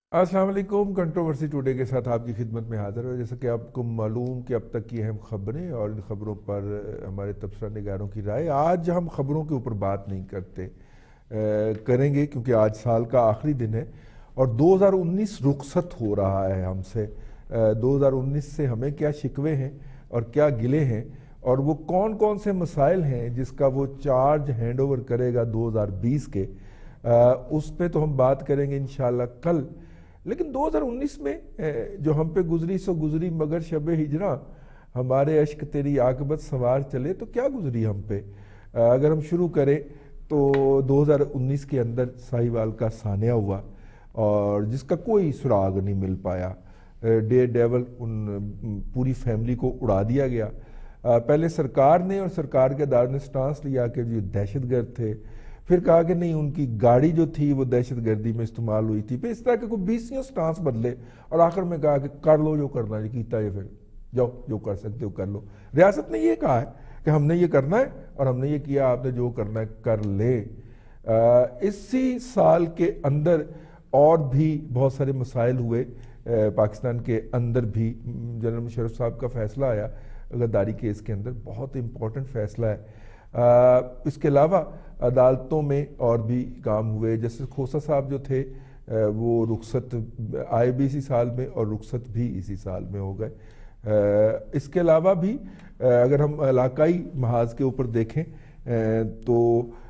अस्सलाम वालेकुम। Controversy today के साथ आपकी खिदमत में हाजिर है। जैसा कि आपको मालूम कि अब तक की अहम खबरें और इन खबरों पर हमारे तबसरा निगारों की राय। आज हम खबरों के ऊपर बात नहीं करेंगे क्योंकि आज साल का आखिरी दिन है और 2019 रुखसत हो रहा है हमसे। 2019 से हमें क्या शिकवे हैं और क्या गिले हैं और वो कौन कौन से मसाइल हैं जिसका वो चार्ज हैंड ओवर करेगा 2020 के, उस पे तो हम बात करेंगे इंशाल्लाह कल। लेकिन 2019 में जो हम पे गुजरी सो गुजरी मगर शब हिजरा हमारे अश्क तेरी आकबत सवार चले, तो क्या गुजरी हम पे। अगर हम शुरू करें तो 2019 के अंदर साहिवाल का सानिया हुआ और जिसका कोई सुराग नहीं मिल पाया। डे डेवल उन पूरी फैमिली को उड़ा दिया गया। पहले सरकार ने और सरकार के अदारों ने स्टांस लिया कि जो दहशतगर्द थे, फिर कहा कि नहीं उनकी गाड़ी जो थी वो दहशत गर्दी में इस्तेमाल हुई थी। फिर इस तरह के कोई 20 स्टांस बदले और आखिर में कहा कि कर लो जो करना है, कीता है, फिर जाओ जो कर सकते हो कर लो। रियासत ने ये कहा है कि हमने ये करना है और हमने ये किया, आपने जो करना है कर ले। इसी साल के अंदर और भी बहुत सारे मसाइल हुए। पाकिस्तान के अंदर भी जनरल मुशर्रफ साहब का फैसला आया गद्दारी केस के अंदर, बहुत इंपॉर्टेंट फैसला है। इसके अलावा अदालतों में और भी काम हुए। जस्टिस खोसा साहब जो थे वो रुखसत आए भी इसी साल में और रुखसत भी इसी साल में हो गए। इसके अलावा भी अगर हम इलाकाई महाज के ऊपर देखें तो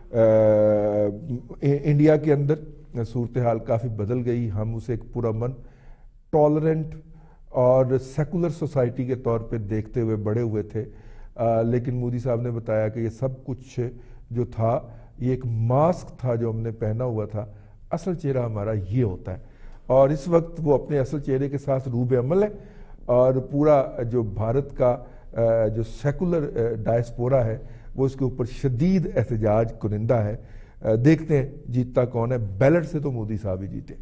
इंडिया के अंदर सूरत हाल काफ़ी बदल गई। हम उसे एक पुरअमन, टॉलरेंट और सेकुलर सोसाइटी के तौर पे देखते हुए बड़े हुए थे। लेकिन मोदी साहब ने बताया कि ये सब कुछ जो था ये एक मास्क था जो हमने पहना हुआ था, असल चेहरा हमारा ये होता है। और इस वक्त वो अपने असल चेहरे के साथ रूब अमल है और पूरा जो भारत का जो सेकुलर डायस्पोरा है वो इसके ऊपर शदीद एहतजाज कुनिंदा है। देखते हैं जीतता कौन है। बैलेट से तो मोदी साहब ही जीते।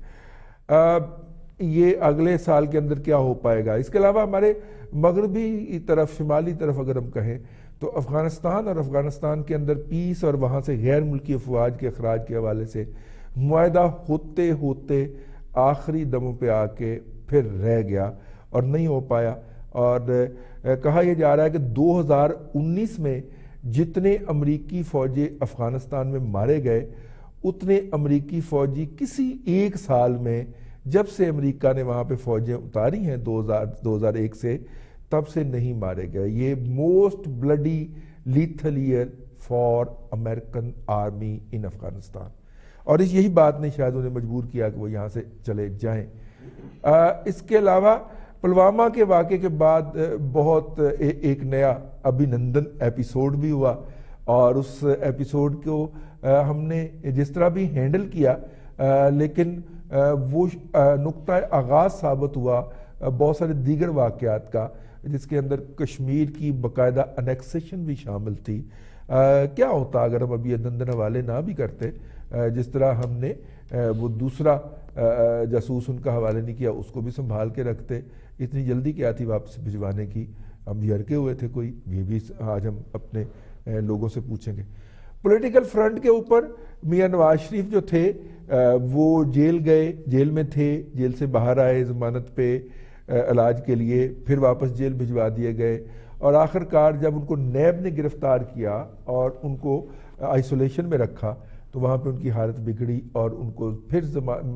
ये अगले साल के अंदर क्या हो पाएगा। इसके अलावा हमारे मगरबी तरफ, शिमाली तरफ अगर हम कहें तो अफ़गानिस्तान और अफ़गानिस्तान के अंदर पीस और वहाँ से गैर मुल्की अफवाज के अखराज के हवाले से मुआहदा होते होते आखिरी दमों पे आके फिर रह गया और नहीं हो पाया। और कहा यह जा रहा है कि 2019 में जितने अमरीकी फ़ौजी अफ़गानिस्तान में मारे गए उतने अमरीकी फ़ौजी किसी एक साल में, जब से अमेरिका ने वहाँ पे फ़ौजें उतारी हैं 2001 से, तब से नहीं मारे गए। ये most bloody lethal year for American army in Afghanistan. और यही बात ने शायद उन्हें मजबूर किया कि वो यहाँ से चले जाएं। इसके अलावा पुलवामा के वाक़े के बाद बहुत एक नया अभिनंदन एपिसोड भी हुआ और उस एपिसोड को हमने जिस तरह भी हैंडल किया, लेकिन वो नुक्ता आगाज़ साबित हुआ बहुत सारे दीगर वाक़यात का, जिसके अंदर कश्मीर की बाकायदा अनेक्सेशन भी शामिल थी। क्या होता अगर हम अभी अदंदन हवाले ना भी करते, जिस तरह हमने वो दूसरा जासूस उनका हवाले नहीं किया उसको भी संभाल के रखते। इतनी जल्दी क्या थी वापस भिजवाने की, हम यरके हुए थे कोई, ये भी आज हम अपने लोगों से पूछेंगे। पॉलिटिकल फ्रंट के ऊपर मियां नवाज शरीफ जो थे वो जेल गए, जेल में थे, जेल से बाहर आए ज़मानत पे इलाज के लिए, फिर वापस जेल भिजवा दिए गए और आखिरकार जब उनको नैब ने गिरफ्तार किया और उनको आइसोलेशन में रखा तो वहाँ पे उनकी हालत बिगड़ी और उनको फिर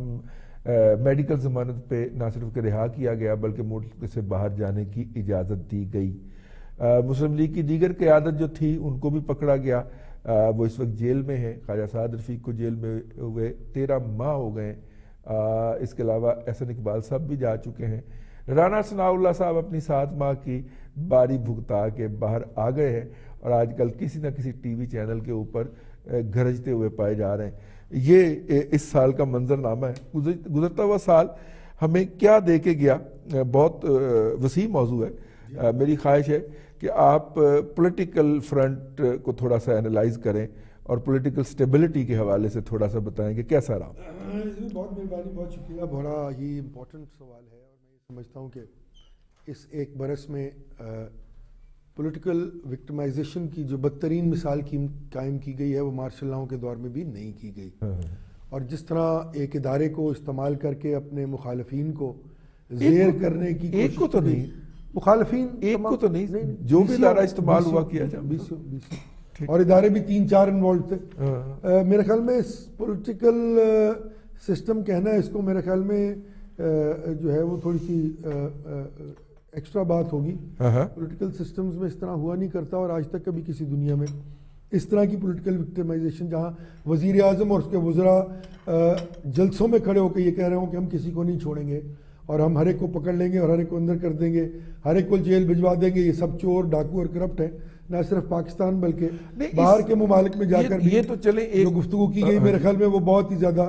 मेडिकल ज़मानत पे ना सिर्फ के रिहा किया गया बल्कि मुल्क से बाहर जाने की इजाज़त दी गई। मुस्लिम लीग की दीगर क़यादत जो थी उनको भी पकड़ा गया। वो इस वक्त जेल में है। ख्वाजा साद रफ़ीक को जेल में हुए 13 माह हो गए। इसके अलावा एहसन इकबाल साहब भी जा चुके हैं। राना सनाउल्लाह साहब अपनी 7 माह की बारी भुगता के बाहर आ गए हैं और आजकल किसी न किसी टीवी चैनल के ऊपर गरजते हुए पाए जा रहे हैं। ये इस साल का मंजरनामा है। गुजरता हुआ साल हमें क्या दे के गया, बहुत वसी मौजू है। मेरी ख्वाहिश है कि आप पॉलिटिकल फ्रंट को थोड़ा सा एनालाइज करें और पॉलिटिकल स्टेबिलिटी के हवाले से थोड़ा सा बताएं कि कैसा रहा। बहुत मेहरबानी, बहुत शुक्रिया। बड़ा ही इम्पोर्टेंट सवाल है और मैं समझता हूँ कि इस एक बरस में पॉलिटिकल विक्टिमाइजेशन की जो बदतरीन मिसाल की कायम की गई है वो मार्शल लॉ के दौर में भी नहीं की गई। اور جس طرح ایک ادارے کو استعمال کر کے اپنے مخالفین کو زیر کرنے کی ایک کو تو نہیں، مخالفین ایک کو تو نہیں، جو بھی ادارہ استعمال ہوا کیا جائے، اور ادارے بھی 3-4 انوالو تھے۔ میرے خیال میں اس پولیٹیکل سسٹم کہنا ہے اس کو، میرے خیال میں جو ہے وہ تھوڑی سی ایکسٹرا بات ہوگی۔ پولیٹیکل سسٹمز میں اس طرح ہوا نہیں کرتا، اور آج تک کبھی کسی دنیا میں اس طرح کی پولیٹیکل وکٹمائزیشن جہاں وزیر اعظم اور اس کے وزراء جلسوں میں کھڑے ہو کے یہ کہہ رہے ہوں کہ ہم کسی کو نہیں چھوڑیں گے اور ہم ہر ایک کو پکڑ لیں گے اور ہر ایک کو اندر کر دیں گے، ہر ایک کو جیل بھجوا دیں گے، یہ سب چور ڈاکو اور کرپٹ ہیں، نہ صرف پاکستان بلکہ باہر کے ممالک میں جا کر بھی یہ تو چلے جو گفتگو کی گئی میرے خیال میں وہ بہت ہی زیادہ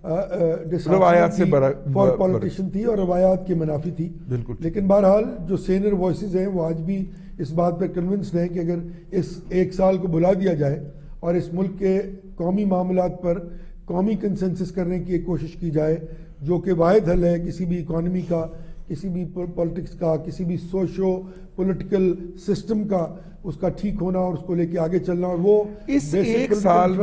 روایات سے فار پولیٹیشین تھی اور روایات کے منافی تھی۔ لیکن بہرحال جو سینئر وائسز ہیں وہ آج بھی اس بات پر کنونسڈ ہیں کہ اگر اس 1 سال کو بلا دیا جائے اور اس ملک کے قومی معاملات پر قومی کنسنسس کرنے کی ایک کوشش کی جائے جو کہ واحد حل ہے کسی بھی اکانومی کا، کسی بھی پولیٹکس کا، کسی بھی سوشو پولیٹیکل سسٹم کا، اس کا ٹھیک ہونا اور اس کو لے کے آگے چلنا، اور وہ اس 1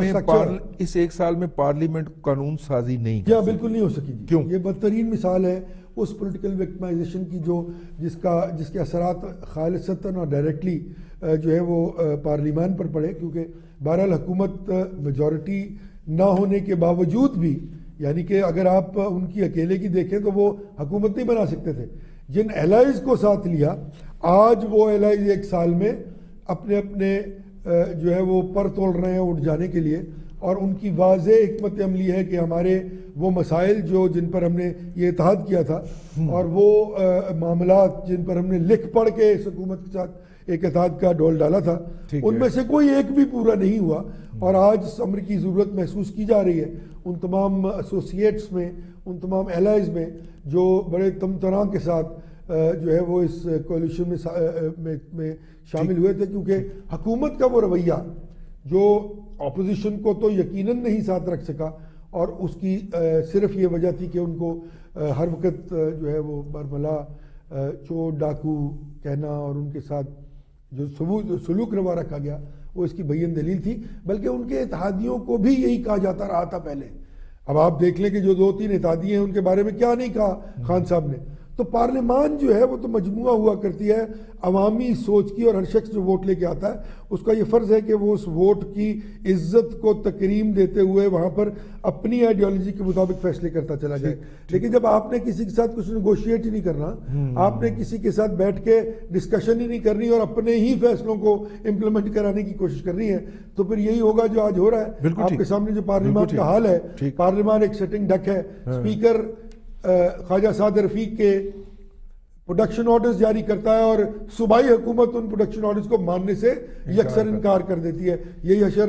سال میں پارلیمنٹ قانون سازی نہیں کیا بالکل نہیں ہو سکی جی۔ کیوں؟ یہ بدترین مثال ہے اس پولیٹیکل وکٹمائزیشن کی جس کے اثرات خالصتاً اور ڈائریکٹلی جو ہے وہ پارلیمان پر پڑے، کیونکہ بہرحال حکومت میجورٹی نہ ہونے کے باوجود بھی، یعنی کہ اگر آپ ان کی اکیلے کی دیکھیں تو وہ حکومت نہیں بنا سکتے تھے، جن الائز کو ساتھ لیا آج وہ الائز 1 سال میں اپنے جو ہے وہ پر تول رہے ہیں اٹھ جانے کے لیے، اور ان کی واضح حکمت عملی ہے کہ ہمارے وہ مسائل جن پر ہم نے یہ اتحاد کیا تھا اور وہ معاملات جن پر ہم نے لکھ پڑھ کے اس حکومت کے ساتھ ایک اتحاد کا ڈول ڈالا تھا، ان میں سے کوئی ایک بھی پورا نہیں ہوا، اور آج اس امر کی ضرورت محسوس کی جا رہی ہے ان تمام ایسوسیٹس میں، ان تمام الائز میں جو بڑے تمطراں کے ساتھ جو ہے وہ اس کولیشن میں شامل ہوئے تھے، کیونکہ حکومت کا وہ رویہ جو اپوزیشن کو تو یقیناً نہیں ساتھ رکھ سکا، اور اس کی صرف یہ وجہ تھی کہ ان کو ہر وقت جو ہے وہ برملا چور ڈاکو کہنا اور ان کے ساتھ جو سلوک روا رکھا گیا وہ اس کی بین دلیل تھی، بلکہ ان کے اتحادیوں کو بھی یہی کہا جاتا رہا تھا پہلے۔ اب آپ دیکھ لیں کہ جو 2-3 اتحادی ہیں ان کے بارے میں کیا نہیں کہا خان صاحب نے۔ تو پارلیمان جو ہے وہ تو مجموعہ ہوا کرتی ہے عوامی سوچ کی، اور ہر شخص جو ووٹ لے کے آتا ہے اس کا یہ فرض ہے کہ وہ اس ووٹ کی عزت کو تکریم دیتے ہوئے وہاں پر اپنی آئیڈیالوجی کے مطابق فیصلے کرتا چلا جائے۔ لیکن جب آپ نے کسی کے ساتھ کچھ نیگوشیٹ ہی نہیں کرنا، آپ نے کسی کے ساتھ بیٹھ کے ڈسکشن ہی نہیں کرنی اور اپنے ہی فیصلوں کو امپلیمنٹ کرانے کی کوشش کرنی ہے، تو پھر یہی ہوگا جو آج ہو رہا ہے۔ آپ کے سامنے جو پارلیمان کا حال ہے، پارلیمان ایک سٹنگ ڈک ہے، اسپیکر خواجہ سعد رفیق کے پروڈکشن آرڈرز جاری کرتا ہے اور صوبائی حکومت ان پروڈکشن آرڈرز کو ماننے سے یکسر انکار کر دیتی ہے۔ یہی حشر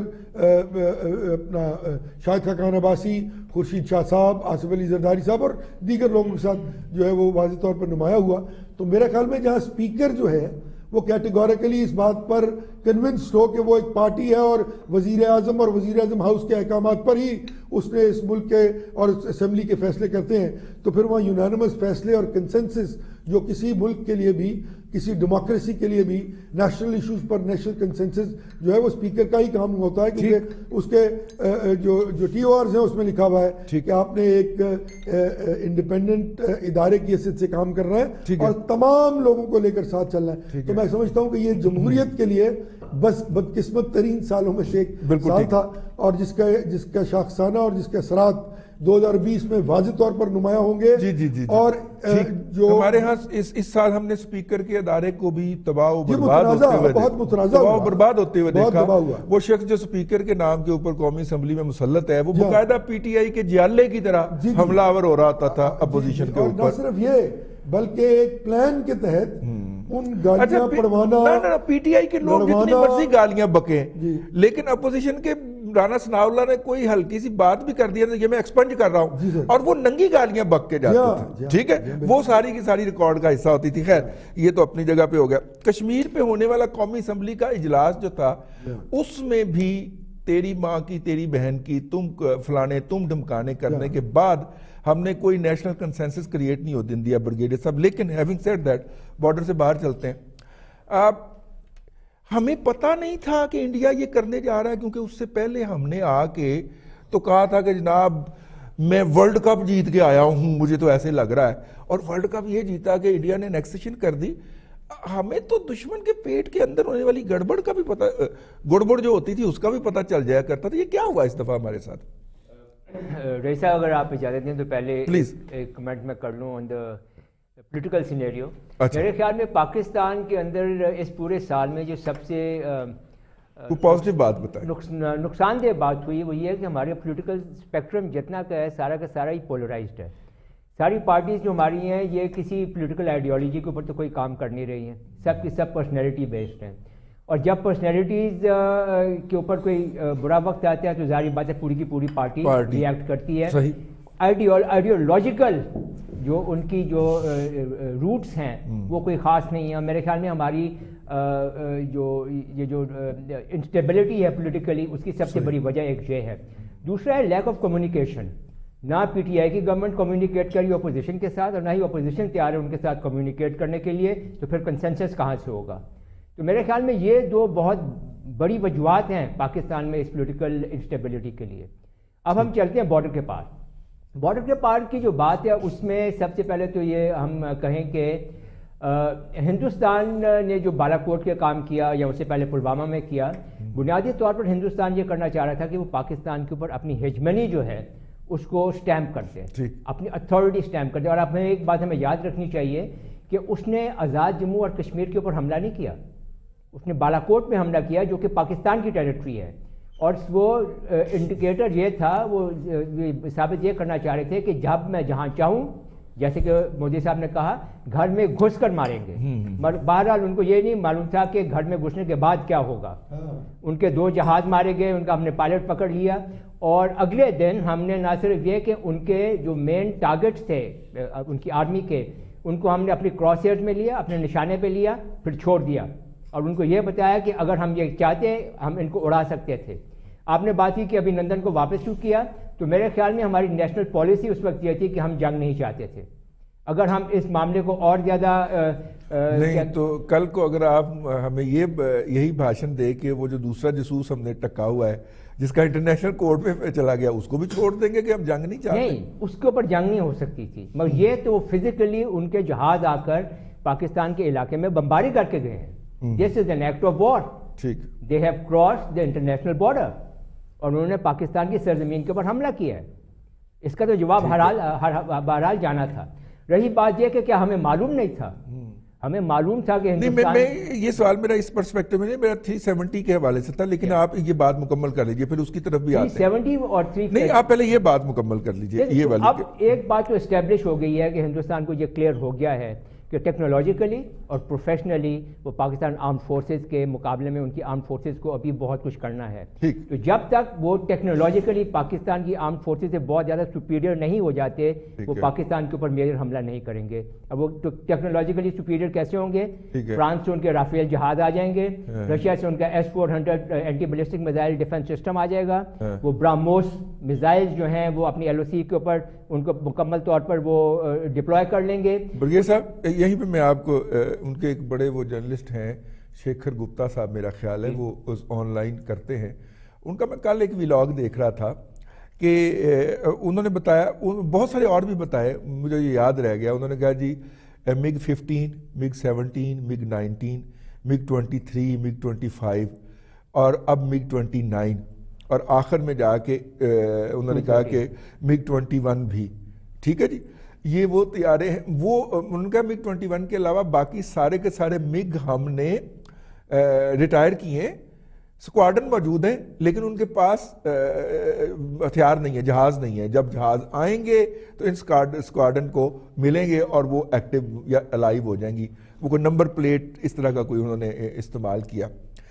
اپنا شاہد خاقان عباسی، خورشید شاہ صاحب، آصف علی زرداری صاحب اور دیگر لوگوں کے ساتھ جو ہے وہ واضح طور پر نمایاں ہوا۔ تو میرے خیال میں جہاں اسپیکر جو ہے وہ کیٹیگوریکلی اس بات پر کنونسڈ ہو کہ وہ ایک پارٹی ہے اور وزیر اعظم اور وزیر اعظم ہاؤس کے احکامات پر ہی اس نے اس ملک کے اور اس اسمبلی کے فیصلے کرتے ہیں، تو پھر وہاں یونانیمس فیصلے اور کنسنسس جو کسی ملک کے لیے بھی، کسی ڈیموکریسی کے لیے بھی نیشنل ایشوز پر نیشنل کنسنسس جو ہے وہ اسپیکر کا ہی کام ہوتا ہے، کیونکہ اس کے جو ٹی او آرز ہیں اس میں لکھا ہوا ہے کہ آپ نے ایک انڈیپینڈنٹ ادارے کی حیثیت سے کام کرنا ہے اور تمام لوگوں کو لے کر ساتھ چلنا ہے۔ تو میں سمجھتا ہوں کہ یہ جمہوریت کے لیے بس بدقسمت ترین سالوں میں سے ایک سال تھا، اور جس کا شاخسانہ اور جس کے اثرات 2020 میں واضح طور پر نمایاں ہوں گے۔ اور جو ہمارے ہاں اس سال ہم نے اسپیکر کے ادارے کو بھی تباہ و برباد ہوتے ہوئے دیکھا۔ وہ شخص جو اسپیکر کے نام کے اوپر قومی اسمبلی میں مسلط ہے وہ باقاعدہ پی ٹی آئی کے جیالے کی طرح حملہ آور ہو رہا تھا اپوزیشن کے اوپر۔ نہ صرف یہ بلکہ ایک پلان کے تحت ان گالیاں پڑھوانا، پی ٹی آئی کے لوگ جتنی مرضی گالیاں بکیں، لیکن اپوزیشن کے رانا ثناء اللہ نے کوئی ہلکی سی بات بھی کر دیا یہ میں ایکسپنج کر رہا ہوں، اور وہ ننگی گالیاں بک کے جاتے تھے، ٹھیک ہے، وہ ساری کی ساری ریکارڈ کا حصہ ہوتی تھی۔ خیر یہ تو اپنی جگہ پہ ہو گیا۔ کشمیر پہ ہونے والا قومی اسمبلی کا اجلاس جو تھا اس میں بھی تیری ماں کی تیری بہن کی تم فلانے تم ڈھمکانے کرنے کے بعد ہم نے کوئی نیشنل کنسنسس کریٹ نہیں ہونے دیا بریگیڈیئر صاحب۔ لیکن ہیونگ سیڈ دیٹ، بارڈر سے باہر چلتے ہیں، ہمیں پتہ نہیں تھا کہ انڈیا یہ کرنے جا رہا ہے، کیونکہ اس سے پہلے ہم نے آ کے تو کہا تھا کہ جناب میں ورلڈ کپ جیت کے آیا ہوں, مجھے تو ایسے لگ رہا ہے, اور ورلڈ کپ یہ جیتا کہ انڈیا نے انیکسیشن کر دی. ہمیں تو دشمن کے پیٹ کے اندر ہونے والی گڑبڑ کا بھی پتہ, گڑبڑ جو ہوتی تھی اس کا بھی پتہ چل جایا کرتا تھا. یہ کیا ہوا اس دفعہ ہمارے ساتھ؟ رئیس صاحب اگر آپ اجازت دیں تو پہلے پلیز ایک کمنٹ میں کر لوں آن دا پولیٹیکل سینیریو. میرے خیال میں پاکستان کے اندر اس پورے سال میں جو سب سے پازیٹیو بات بتائیں, نقصان دہ بات ہوئی وہ یہ ہے کہ ہمارے پولیٹیکل اسپیکٹرم جتنا کا ہے سارا کا سارا ہی پولرائزڈ ہے. ساری پارٹیز جو ہماری ہیں یہ کسی پولیٹیکل آئیڈیالوجی کے اوپر تو کوئی کام کر نہیں رہی ہیں, سب کی سب پرسنالٹی بیسڈ ہیں. اور جب پرسنالٹیز کے اوپر کوئی برا وقت آتا ہے تو ظاہر بات ہے پوری کی پوری پارٹی ری ایکٹ کرتی ہے. آئیڈیولوجیکل جو ان کی جو روٹس ہیں وہ کوئی خاص نہیں ہیں. میرے خیال میں ہماری جو انسٹیبلٹی ہے پولیٹیکلی اس کی سب سے بڑی وجہ ایک یہ ہے. دوسرا ہے لیک آف کمیونیکیشن. نہ پی ٹی آئی کی گورنمنٹ کمیونیکیٹ کر رہی اپوزیشن کے ساتھ, اور نہ ہی اپوزیشن تیار ہے ان کے ساتھ کمیونیکیٹ کرنے کے لیے, تو پھر کنسنسس کہاں سے ہوگا؟ تو میرے خیال میں یہ دو بہت بڑی وجوہات ہیں پاکستان میں اس پولیٹیکل انسٹیبلٹی کے لیے. اب ہم چلتے ہیں بارڈر کے پار. بارڈر کے پار کی جو بات ہے اس میں سب سے پہلے تو یہ ہم کہیں کہ ہندوستان نے جو بالا کوٹ کے کام کیا یا اس سے پہلے پلوامہ میں کیا, بنیادی طور پر ہندوستان یہ کرنا چاہ رہا تھا کہ وہ پاکستان کے اوپر اپنی ہیجمنی جو ہے اس کو سٹیمپ کر دے, اپنی اتھارٹی سٹیمپ کر دے. اور آپ میں ایک بات ہمیں یاد رکھنی چاہیے کہ اس نے آزاد جموں اور کشمیر کے اوپر حملہ نہیں کیا, اس نے بالا کوٹ میں حملہ کیا جو کہ پاکستان کی ٹیریٹری ہے. اور وہ انڈیکیٹر یہ تھا, وہ ثابت یہ کرنا چاہ رہے تھے کہ جب میں جہاں چاہوں, جیسے کہ مودی صاحب نے کہا گھر میں گھس کر ماریں گے. بہرحال ان کو یہ نہیں معلوم تھا کہ گھر میں گھسنے کے بعد کیا ہوگا. ان کے 2 جہاز مارے گئے, ان کا ہم نے پائلٹ پکڑ لیا, اور اگلے دن ہم نے نہ صرف یہ کہ ان کے جو مین ٹارگٹس تھے ان کی آرمی کے, ان کو ہم نے اپنی کراس ایئر میں لیا, اپنے نشانے پہ لیا, پھر چھوڑ دیا, اور ان کو یہ بتایا کہ اگر ہم یہ چاہتے ہم ان کو اڑا سکتے تھے. آپ نے بات کی کہ ابھی نندن کو واپس کیوں کیا, تو میرے خیال میں ہماری نیشنل پالیسی اس وقت یہ تھی کہ ہم جنگ نہیں چاہتے تھے. اگر ہم اس معاملے کو اور زیادہ نہیں تو کل کو اگر آپ ہمیں یہی بھاشن دے کہ وہ جو دوسرا جاسوس ہم نے ٹکا ہوا ہے جس کا انٹرنیشنل کورٹ میں چلا گیا, اس کو بھی چھوڑ دیں گے کہ ہم جنگ نہیں چاہتے؟ نہیں, اس کے اوپر جنگ نہیں ہو سکتی تھی, مگر یہ تو فزیکلی ان کے جہاز آ کر پاکستان کے علاقے میں بمباری کر کے گئے ہیں. This is an act of war. They have cross the international border, اور انہوں نے پاکستان کی سرزمین کے اوپر حملہ کیا ہے. اس کا تو جواب بہرحال جانا تھا. رہی بات یہ کہ کیا ہمیں معلوم نہیں تھا؟ ہمیں معلوم تھا کہ ہندوستان یہ سوال میرا اس پرسپیکٹو میں نہیں, میرا 370 کے حوالے سے تھا, لیکن آپ یہ بات مکمل کر لیجئے, پھر اس کی طرف بھی آتے ہیں. 370 اور 3 نہیں, آپ پہلے یہ بات مکمل کر لیجئے یہ والی. اب ایک بات تو اسٹیبلش ہو گئی ہے کہ ہندوستان کو یہ کلیئر ہو گیا ہے کہ ٹیکنالوجیکلی اور پروفیشنلی وہ پاکستان آرم فورسز کے مقابلے میں ان کی آرم فورسز کو ابھی بہت کچھ کرنا ہے. تو جب تک وہ ٹیکنالوجیکلی پاکستان کی آرم فورسز سے بہت زیادہ سپیریئر نہیں ہو جاتے, وہ پاکستان کے اوپر میجر حملہ نہیں کریں گے. اب وہ ٹیکنالوجیکلی سپیریئر کیسے ہوں گے؟ فرانس سے ان کے رافیل جہاز آ جائیں گے, رشیا سے ان کا S-400 anti ballistic missile defence system آ جائے گا, وہ براموس میزائل جو ہیں وہ اپنی LOC کے اوپر ان کو مکمل طور پر وہ ڈپلوائے کر لیں گے. برگیہ صاحب یہیں پہ میں آپ کو, ان کے ایک بڑے وہ جرنلسٹ ہیں شیکھر گپتا صاحب میرا خیال ہے, وہ آن لائن کرتے ہیں, ان کا میں کل ایک ویلاگ دیکھ رہا تھا کہ انہوں نے بتایا, بہت سارے اور بھی بتائے, مجھے یہ یاد رہ گیا. انہوں نے کہا جی MiG-15, MiG-17, MiG-19, MiG-23, MiG-25 اور اب MiG-29, اور آخر میں جا کے انہوں نے کہا کہ MiG-21 بھی. ٹھیک ہے جی, یہ وہ طیارے ہیں, وہ ان کا MiG-21 کے علاوہ باقی سارے کے سارے MiG ہم نے ریٹائر کیے ہیں. سکواڈن موجود ہیں لیکن ان کے پاس ہتھیار نہیں ہے, جہاز نہیں ہے. جب جہاز آئیں گے تو ان سکواڈن کو ملیں گے اور وہ ایکٹیو یا الائیو ہو جائیں گی. وہ کوئی نمبر پلیٹ اس طرح کا کوئی انہوں نے استعمال کیا.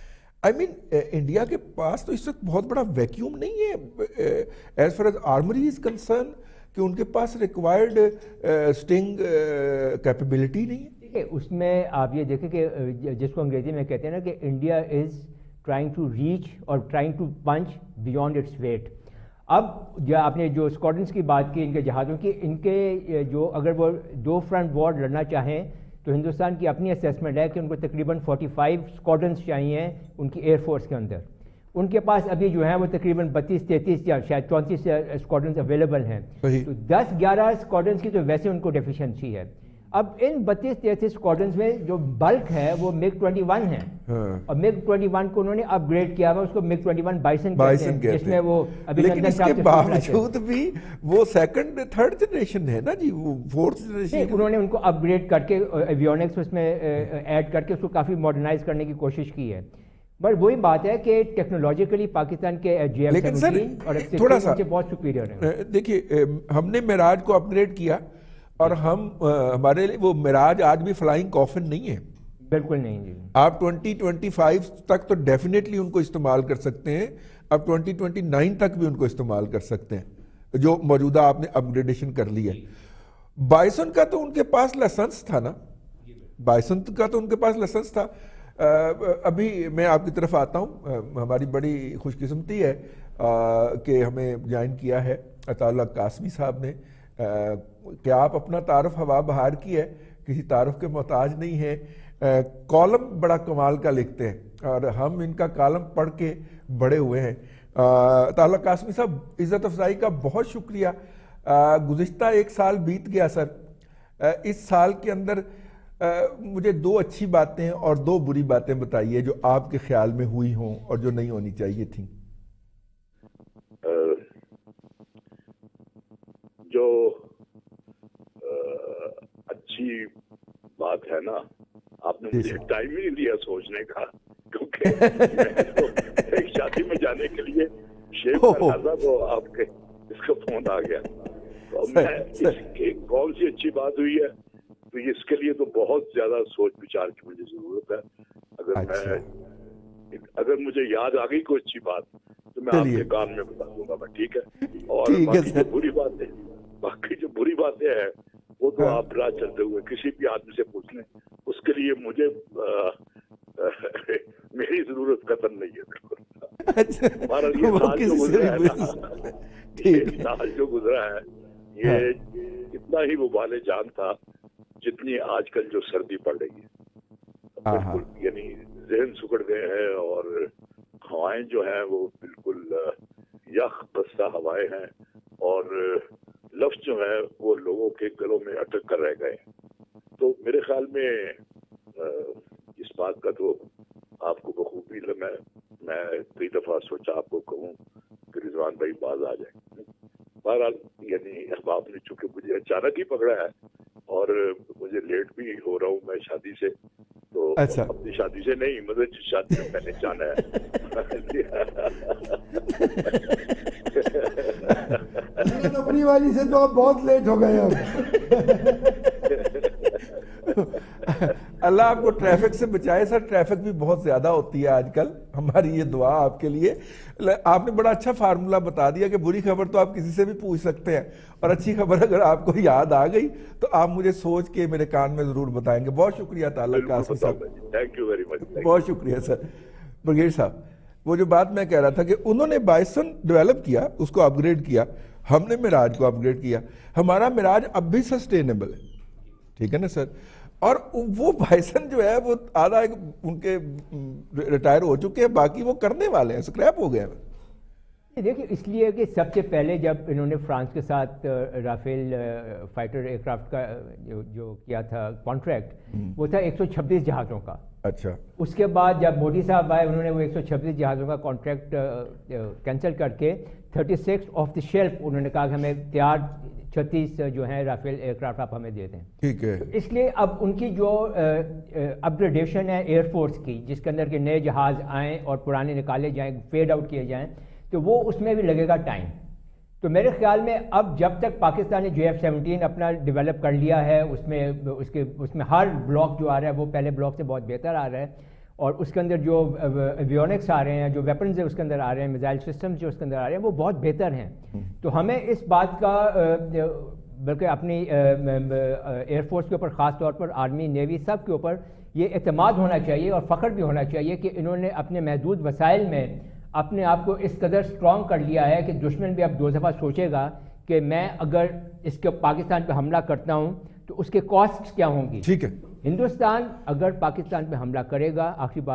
انڈیا کے پاس تو اس وقت بہت بڑا ویکیوم نہیں ہے as far as armoury is concern, کہ ان کے پاس ریکوائرڈ سٹنگ کیپیبلٹی نہیں ہے. اس میں آپ یہ دیکھیں کہ جس کو انگریزی میں کہتے ہیں نا کہ India is trying to reach اور trying to punch beyond its weight. اب جو آپ نے جو اسکواڈنس کی بات کی ان کے جہازوں کی, ان کے جو اگر وہ 2 فرنٹ وار لڑنا چاہیں تو ہندوستان کی اپنی اسیسمنٹ ہے کہ ان کو تقریباً 45 اسکواڈنس چاہیے ان کی ایئر فورس کے اندر, ان کے پاس ابھی جو ہے وہ تقریباً 32-33 یا شاید 34 اسکواڈرنز اویلیبل ہیں. تو 10-11 اسکواڈرنز کی تو ویسے ان کو ڈیفیشنسی ہے. اب ان 32-33 اسکواڈرنز میں جو بلک ہے وہ MiG-21 ہیں, اور MiG-21 کو انہوں نے اپ گریڈ کیا ہوا, اس کو MiG-21 بائسن کہتے ہیں, جس میں وہ لیکن اس کے باوجود بھی وہ سیکنڈ تھرڈ جنریشن ہے نا جی, وہ فورتھ جنریشن. انہوں نے ان کو اپ گریڈ کر کے ایویونکس اس میں ایڈ کر کے اس کو کافی ماڈرنائز کرنے کی کوشش کی ہے. بٹ وہی بات ہے کہ ٹیکنالوجیکلی پاکستان کے JF-17 اور F-16 سے بہت سپیریئر ہیں. دیکھیے ہم نے معراج کو اپ گریڈ کیا, اور ہمارے لیے وہ معراج آج بھی فلائنگ کافن نہیں ہے. بالکل نہیں جی. آپ 2025 تک تو ڈیفینیٹلی ان کو استعمال کر سکتے ہیں, اب 2029 تک بھی ان کو استعمال کر سکتے ہیں جو موجودہ آپ نے اپ گریڈیشن کر لی ہے. بائسن کا تو ان کے پاس لائسنس تھا نا, بائسن کا تو ان کے پاس لائسنس تھا. ابھی میں آپ کی طرف آتا ہوں, ہماری بڑی خوش قسمتی ہے کہ ہمیں جوائن کیا ہے عطا اللہ قاسمی صاحب نے. کہ آپ اپنا تعارف ہوا بہار کی ہے, کسی تعارف کے محتاج نہیں ہے. کالم بڑا کمال کا لکھتے ہیں, اور ہم ان کا کالم پڑھ کے بڑے ہوئے ہیں. عطا اللہ قاسمی صاحب, عزت افزائی کا بہت شکریہ. گزشتہ 1 سال بیت گیا سر. اس سال کے اندر مجھے 2 اچھی باتیں اور 2 بری باتیں بتائیے جو آپ کے خیال میں ہوئی ہوں اور جو نہیں ہونی چاہیے تھیں. جو اچھی بات ہے نا, آپ نے مجھے ٹائم ہی نہیں دیا سوچنے کا, کیونکہ ایک شادی میں جانے کے لیے شیف کر رہا تھا تو آپ کے اس کا فون آ گیا. تو میں اس کی کون سی اچھی بات ہوئی ہے, تو اس کے لیے تو بہت زیادہ سوچ بچار کی مجھے ضرورت ہے. اگر مجھے یاد آ گئی کوئی اچھی بات تو میں آپ کے کان میں بتا دوں گا میں, ٹھیک ہے. اور باقی جو بری باتیں ہیں وہ تو آپ راہ چلتے ہوئے کسی بھی آدمی سے پوچھ لیں, اس کے لیے مجھے میری ضرورت قدر نہیں ہے. ہمارا یہ سال جو گزرا ہے نا, یہ سال جو گزرا ہے یہ اتنا ہی وبال جان تھا جتنی آج کل جو سردی پڑ رہی ہے. بالکل یعنی ذہن سکڑ گئے ہیں, اور ہوائیں جو ہیں وہ بالکل یخ بستہ ہوائیں ہیں, اور لفظ جو ہیں وہ لوگوں کے گلوں میں اٹک کر رہ گئے. تو میرے خیال میں اس بات کا تو آپ کو بخوبی میں کئی دفعہ سوچا آپ کو کہوں کہ رضوان بھائی باز آ جائیں. بہرحال یعنی اب آپ نے چونکہ مجھے اچانک ہی پکڑا ہے اور مجھے لیٹ بھی ہو رہا ہوں میں شادی سے, تو اپنی شادی سے نہیں, مطلب جس شادی میں نے جانا ہے اپنی والی سے تو آپ بہت لیٹ ہو گئے. اللہ آپ کو ٹریفک سے بچائے سر, ٹریفک بھی بہت زیادہ ہوتی ہے آج کل. ہماری یہ دعا آپ کے لیے. آپ نے بڑا اچھا فارمولا بتا دیا کہ بری خبر تو آپ کسی سے بھی پوچھ سکتے ہیں, اور اچھی خبر اگر آپ کو یاد آ گئی تو آپ مجھے سوچ کے میرے کان میں ضرور بتائیں گے. بہت شکریہ تعلق قاسمی صاحب, تھینک یو ویری مچ. بہت شکریہ سر. برگیڈ صاحب, وہ جو بات میں کہہ رہا تھا کہ انہوں نے بائسن ڈیولپ کیا, اس کو اپ گریڈ کیا, ہم نے معراج کو اپ گریڈ کیا. ہمارا معراج اب بھی سسٹینیبل ہے, ٹھیک ہے نا سر. اور وہ بائسن جو ہے وہ آدھا ان کے ریٹائر ہو چکے ہیں, باقی وہ کرنے والے ہیں, سکریپ ہو گئے ہیں. دیکھیں اس لیے کہ سب سے پہلے جب انہوں نے فرانس کے ساتھ رافیل فائٹر ایئر کرافٹ کا جو کیا تھا کانٹریکٹ, وہ تھا 126 جہازوں کا. اچھا. اس کے بعد جب مودی صاحب آئے انہوں نے وہ 126 جہازوں کا کانٹریکٹ کینسل کر کے 36 آف دی شیلف انہوں نے کہا کہ ہمیں تیار 36 جو ہیں رافیل ایئر کرافٹ آپ ہمیں دے دیں. ٹھیک ہے. اس لیے اب ان کی جو اپ گریڈیشن ہے ایئر فورس کی, جس کے اندر کے نئے جہاز آئیں اور پرانے نکالے جائیں, فیڈ آؤٹ کیے جائیں, تو وہ اس میں بھی لگے گا ٹائم. تو میرے خیال میں اب جب تک پاکستان نے JF-17 اپنا ڈیولپ کر لیا ہے, اس میں ہر بلاک جو آ رہا ہے وہ پہلے بلاک سے بہت بہتر آ رہا ہے, اور اس کے اندر جو ایویونکس آ رہے ہیں, جو ویپنز اس کے اندر آ رہے ہیں, میزائل سسٹمز جو اس کے اندر آ رہے ہیں وہ بہت بہتر ہیں. تو ہمیں اس بات کا بلکہ اپنی ایئر فورس کے اوپر, خاص طور پر آرمی نیوی سب کے اوپر یہ اعتماد ہونا چاہیے اور فخر بھی ہونا چاہیے کہ انہوں نے اپنے محدود وسائل میں اپنے آپ کو اس قدر سٹرونگ کر لیا ہے کہ دشمن بھی اب 2 دفعہ سوچے گا کہ میں اگر اس کے پاکستان پہ حملہ کرتا ہوں تو اس کے کاسٹس کیا ہوں گی. ٹھیک ہے. ہندوستان اگر پاکستان پہ حملہ کرے گا, آخری بات,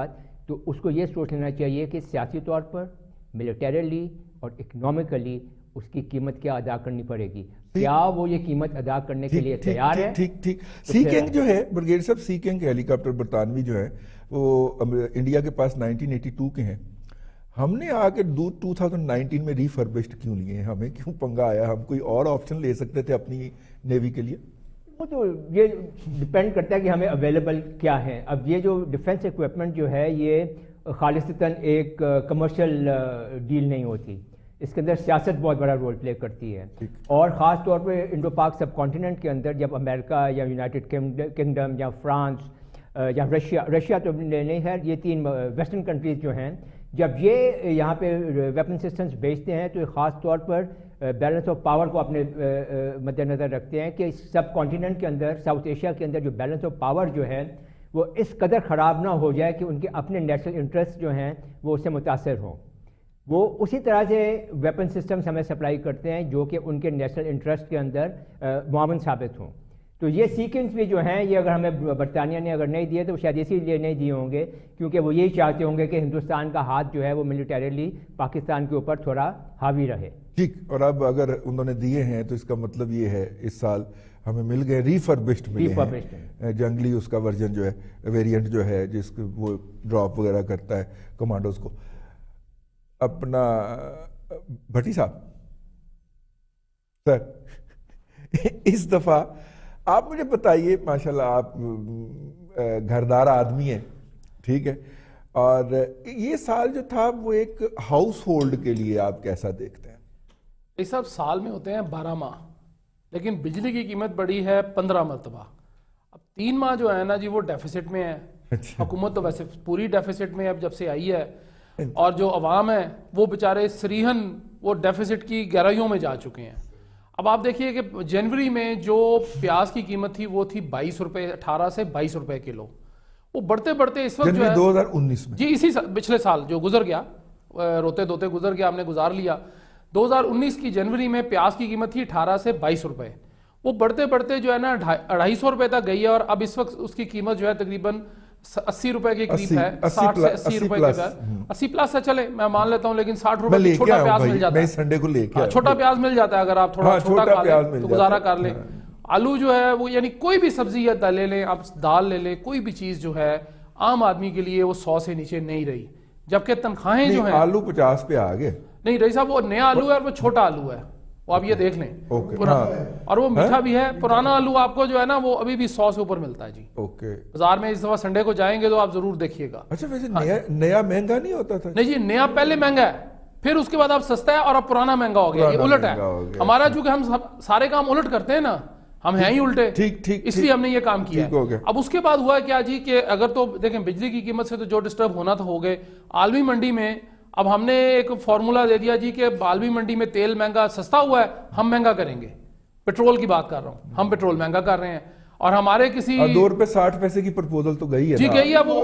تو اس کو یہ سوچ لینا چاہیے کہ سیاسی طور پر، ملیٹریلی اور اکنامکلی اس کی قیمت کیا ادا کرنی پڑے گی، کیا وہ یہ قیمت ادا کرنے کے لیے تیار ہے. ٹھیک سی کنگ جو ہے بریگیڈیئر صاحب، سی کنگ ہیلی کاپٹر برطانوی جو ہے وہ انڈیا کے پاس 1982 کے ہیں. ہم نے آ کے 2019 میں ریفربشڈ کیوں لیے ہیں؟ ہمیں کیوں پنگا آیا؟ ہم کوئی اور آپشن لے سکتے تھے اپنی نیوی کے لیے. وہ تو یہ ڈپینڈ کرتا ہے کہ ہمیں اویلیبل کیا ہیں. اب یہ جو ڈیفنس اکوپمنٹ جو ہے یہ خالصتاً ایک کمرشل ڈیل نہیں ہوتی، اس کے اندر سیاست بہت بڑا رول پلے کرتی ہے. اور خاص طور پہ انڈو پاک سب کانٹیننٹ کے اندر جب امریکہ یا یونائٹڈ کنگڈم یا فرانس یا رشیا تو نہیں ہے، یہ 3 ویسٹرن کنٹریز جو ہیں، جب یہ یہاں پہ ویپن سسٹمز بیچتے ہیں تو خاص طور پر بیلنس آف پاور کو اپنے مد نظر رکھتے ہیں کہ سب کانٹیننٹ کے اندر، ساؤتھ ایشیا کے اندر جو بیلنس آف پاور جو ہے وہ اس قدر خراب نہ ہو جائے کہ ان کے اپنے نیشنل انٹرسٹ جو ہیں وہ اس سے متاثر ہوں. وہ اسی طرح سے ویپن سسٹمز ہمیں سپلائی کرتے ہیں جو کہ ان کے نیشنل انٹرسٹ کے اندر معاون ثابت ہوں. تو یہ سیکوینس بھی جو ہیں یہ اگر ہمیں برطانیہ نے اگر نہیں دیے تو شاید اسی لیے نہیں دیے ہوں گے کیونکہ وہ یہی چاہتے ہوں گے کہ ہندوستان کا ہاتھ جو ہے وہ ملیٹریلی پاکستان کے اوپر تھوڑا حاوی رہے. ٹھیک. اور اب اگر انہوں نے دیے ہیں تو اس کا مطلب یہ ہے اس سال ہمیں مل گئے ریفربشڈ ملے ہیں، جنگلی اس کا ورژن جو ہے، ویریئنٹ جو ہے جس کو وہ ڈراپ وغیرہ کرتا ہے کمانڈوز کو. اپنا بھٹی صاحب سر، اس دفعہ آپ مجھے بتائیے، ماشاءاللہ آپ گھردار آدمی ہیں، ٹھیک ہے، اور یہ سال جو تھا وہ ایک ہاؤس ہولڈ کے لیے آپ کیسا دیکھتے ہیں؟ یہ سب سال میں ہوتے ہیں 12 ماہ، لیکن بجلی کی قیمت بڑھی ہے 15 مرتبہ. اب 3 ماہ جو ہے نا جی وہ ڈیفیسٹ میں ہے. حکومت تو ویسے پوری ڈیفیسٹ میں اب جب سے آئی ہے، اور جو عوام ہے وہ بیچارے سریحن وہ ڈیفیسٹ کی گہرائیوں میں جا چکے ہیں. اب آپ دیکھیے کہ جنوری میں جو پیاز کی قیمت تھی وہ تھی 22 روپے، 18 سے 22 روپے کلو. وہ بڑھتے بڑھتے اس وقت جو ہے 2019 میں، جی اسی پچھلے سال جو گزر گیا، روتے دھوتے گزر گیا، ہم نے گزار لیا. 2019 کی جنوری میں پیاز کی قیمت تھی 18 سے 22 روپے. وہ بڑھتے بڑھتے جو ہے نا 250 روپے تک گئی ہے، اور اب اس وقت اس کی قیمت جو ہے تقریباً 80 روپے کے قریب ہے. 60 سے 80 روپے کے بعد 80 پلس سے چلے میں مان لیتا ہوں، لیکن 60 روپے چھوٹا پیاز مل جاتا ہے. سنڈے کو لے کے چھوٹا پیاز مل جاتا ہے، اگر آپ تھوڑا چھوٹا کھا لیں تو گزارا کر لیں. آلو جو ہے وہ یعنی کوئی بھی سبزی یا لے لیں آپ، دال لے لیں، کوئی بھی چیز جو ہے عام آدمی کے لیے وہ 100 سے نیچے نہیں رہی. جبکہ تنخواہیں جو ہیں، آلو 50 پہ آ گئے. نہیں رہی صاحب، وہ نیا آلو ہے اور وہ چھوٹا آلو ہے، وہ آپ یہ دیکھ لیں. اور وہ میٹھا بھی ہے. پرانا آلو آپ کو جو ہے نا وہ ابھی بھی 100 سے اوپر ملتا ہے جی. بازار میں اس دفعہ سنڈے کو جائیں گے تو آپ ضرور دیکھیے گا. اچھا، ویسے نیا مہنگا نہیں ہوتا تھا؟ نہیں جی، نیا پہلے مہنگا ہے، پھر اس کے بعد اب سستا ہے، اور اب پرانا مہنگا ہو گیا. یہ الٹ ہے ہمارا، چونکہ ہم سارے کام الٹ کرتے ہیں نا، ہم ہیں ہی الٹے، اس لیے ہم نے یہ کام کیا ہے. اب اس کے بعد ہوا کیا جی کہ اگر تو دیکھیں بجلی کی قیمت سے تو جو ڈسٹرب ہونا تھا ہو گئے. عالمی منڈی میں اب ہم نے ایک فارمولا دے دیا جی کہ عالمی منڈی میں تیل مہنگا سستا ہوا ہے، ہم مہنگا کریں گے. پیٹرول کی بات کر رہا ہوں، ہم پیٹرول مہنگا کر رہے ہیں. اور ہمارے کسی 2 روپے 60 پیسے کی پرپوزل تو گئی ہے جی، گئی ہے. وہ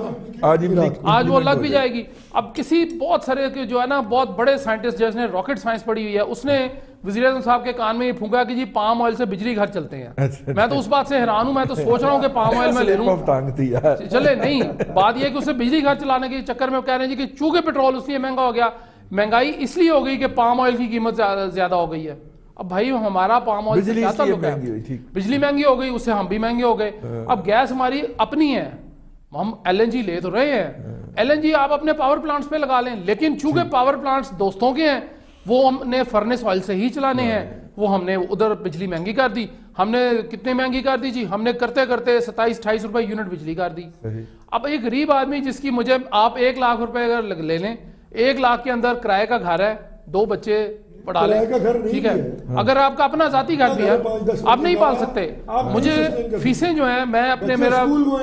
آج وہ لگ بھی جائے گی. اب کسی بہت سارے جو ہے نا بہت بڑے سائنٹسٹ جس نے راکٹ سائنس پڑھی ہوئی ہے، اس نے وزیر اعظم صاحب کے کان میں یہ پھونکا کہ جی پام آئل سے بجلی گھر چلتے ہیں. میں تو اس بات سے حیران ہوں، میں تو سوچ رہا ہوں کہ پام آئل میں لے لوں. چلے نہیں، بات یہ ہے کہ اسے بجلی گھر چلانے کے چکر میں کہہ رہے ہیں جی کہ چونکہ پیٹرول اس لیے مہنگا ہو گیا. مہنگائی اس لیے ہو گئی کہ پام آئل کی قیمت زیادہ ہو گئی ہے. اب بھائی ہمارا پام آئل سے کیا تعلق ہے؟ بجلی مہنگی ہو گئی، اس سے ہم بھی مہنگے ہو گئے. اب گیس ہماری اپنی ہے، ہم ایل این جی لے تو رہے ہیں. ایل این جی آپ اپنے پاور پلانٹس پہ لگا لیں، لیکن چونکہ پاور پلانٹس دوستوں کے ہیں، وہ ہم نے فرنس آئل سے ہی چلانے ہیں. وہ ہم نے ادھر بجلی مہنگی کر دی. ہم نے کتنے مہنگی کر دی جی؟ ہم نے کرتے کرتے 27-28 روپے یونٹ بجلی کر دی. اب ایک غریب آدمی جس کی مجھے آپ 1 لاکھ روپے اگر لے لیں، 1 لاکھ کے اندر کرائے کا گھر ہے، 2 بچے پڑھا لیں، ٹھیک ہے. اگر آپ کا اپنا ذاتی گھر بھی ہے آپ نہیں پال سکتے. مجھے فیسیں جو ہیں میں اپنے میرا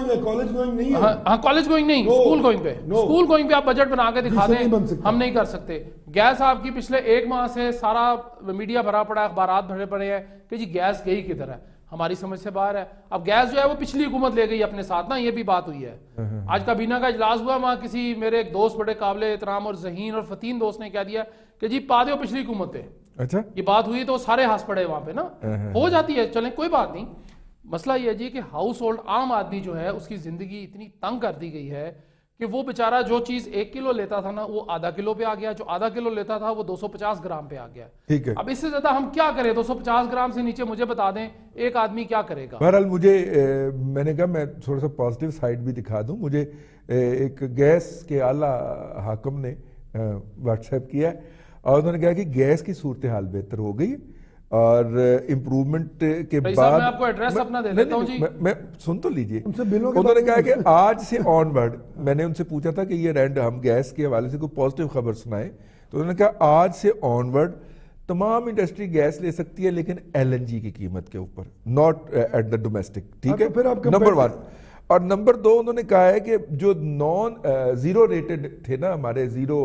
ہاں کالج گوئنگ نہیں، اسکول گوئنگ پہ آپ بجٹ بنا کے دکھا دیں، ہم نہیں کر سکتے. گیس آپ کی پچھلے 1 ماہ سے سارا میڈیا بھرا پڑا ہے، اخبارات بھرے پڑے ہیں کہ جی گیس گئی کدھر ہے، ہماری سمجھ سے باہر ہے. اب گیس جو ہے وہ پچھلی حکومت لے گئی اپنے ساتھ نا، یہ بھی بات ہوئی ہے. آج کابینہ کا اجلاس ہوا، وہاں کسی میرے ایک دوست بڑے قابل احترام اور ذہین اور فتین دوست نے کہہ دیا کہ جی پا دیو پچھلی حکومت پہ. اچھا یہ بات ہوئی تو سارے ہنس پڑے وہاں پہ نا. ہو جاتی ہے، چلیں کوئی بات نہیں. مسئلہ یہ جی کہ ہاؤس ہولڈ عام آدمی جو ہے اس کی زندگی اتنی تنگ کر دی گئی ہے کہ وہ بیچارہ جو چیز 1 کلو لیتا تھا نا وہ آدھا کلو پہ آ گیا, جو آدھا کلو لیتا تھا وہ 250 گرام پہ آ گیا. ٹھیک ہے, اب اس سے زیادہ ہم کیا کریں؟ 250 گرام سے نیچے مجھے بتا دیں ایک آدمی کیا کرے گا. بہرحال مجھے میں نے کہا میں تھوڑا سا پازیٹیو سائڈ بھی دکھا دوں. مجھے ایک گیس کے اعلیٰ حاکم نے واٹس ایپ کیا ہے اور انہوں نے کہا کہ گیس کی صورتحال بہتر ہو گئی اور امپروومنٹ کے بعد میں آپ کو ایڈریس اپنا دے دیتا ہوں جی, میں سن تو لیجئے. انہوں نے کہا کہ آج سے آن ورڈ, میں نے ان سے پوچھا تھا کہ یہ رینڈ ہم گیس کے حوالے سے کوئی پازیٹیو خبر سنائیں, تو انہوں نے کہا آج سے آن ورڈ تمام انڈسٹری گیس لے سکتی ہے لیکن ایل این جی کی قیمت کے اوپر, ناٹ ایٹ دا ڈومیسٹک. ٹھیک ہے, نمبر 1. اور نمبر 2 انہوں نے کہا ہے کہ جو زیرو ریٹڈ تھے نا ہمارے زیرو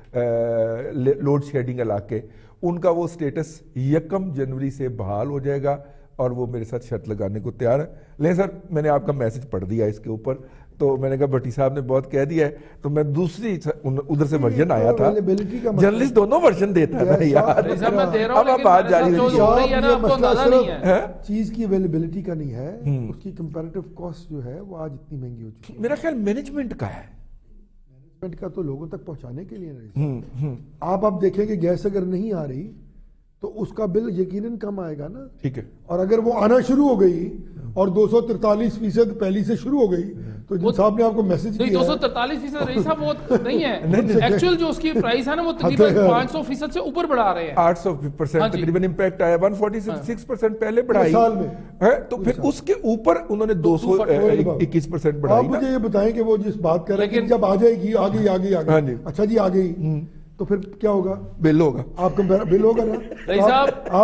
لوڈ شیڈنگ علاقے, ان کا وہ سٹیٹس 1 جنوری سے بحال ہو جائے گا اور وہ میرے ساتھ شرط لگانے کو تیار ہے. لیکن سر میں نے آپ کا میسج پڑھ دیا اس کے اوپر, تو میں نے کہا بھٹی صاحب نے بہت کہہ دیا ہے, تو میں دوسری ادھر سے ورژن آیا تھا. جرنلسٹ دونوں ورژن دیتا ہے یار, اب آپ بات جاری ہے. چیز کی اویلیبلٹی کا نہیں ہے, اس کی کمپیریٹیو کاسٹ جو ہے وہ آج اتنی مہنگی ہو چکی ہے. میرا خیال مینجمنٹ کا ہے, کا تو لوگوں تک پہنچانے کے لیے نہیں. آپ دیکھیں کہ گیس اگر نہیں آ رہی تو اس کا بل یقیناً کم آئے گا نا. ٹھیک ہے, اور اگر وہ آنا شروع ہو گئی اور 243% پہلی سے شروع ہو گئی تو جن صاحب نے آپ کو میسج کیا 243% رئیس صاحب وہ نہیں ہے, ایکچوئل جو اس کی پرائس ہے نا وہ تقریباً 500% سے اوپر بڑھا رہے ہیں. 800% تقریباً امپیکٹ آیا, 146% پہلے بڑھائی سال میں, تو پھر اس کے اوپر انہوں نے 221% بڑھائی. آپ مجھے یہ بتائیں کہ وہ جس بات کر رہے ہیں جب آ جائے گی آگئی, اچھا جی آ گئی تو پھر کیا ہوگا؟ بل ہوگا. آپ بل ہوگا نا,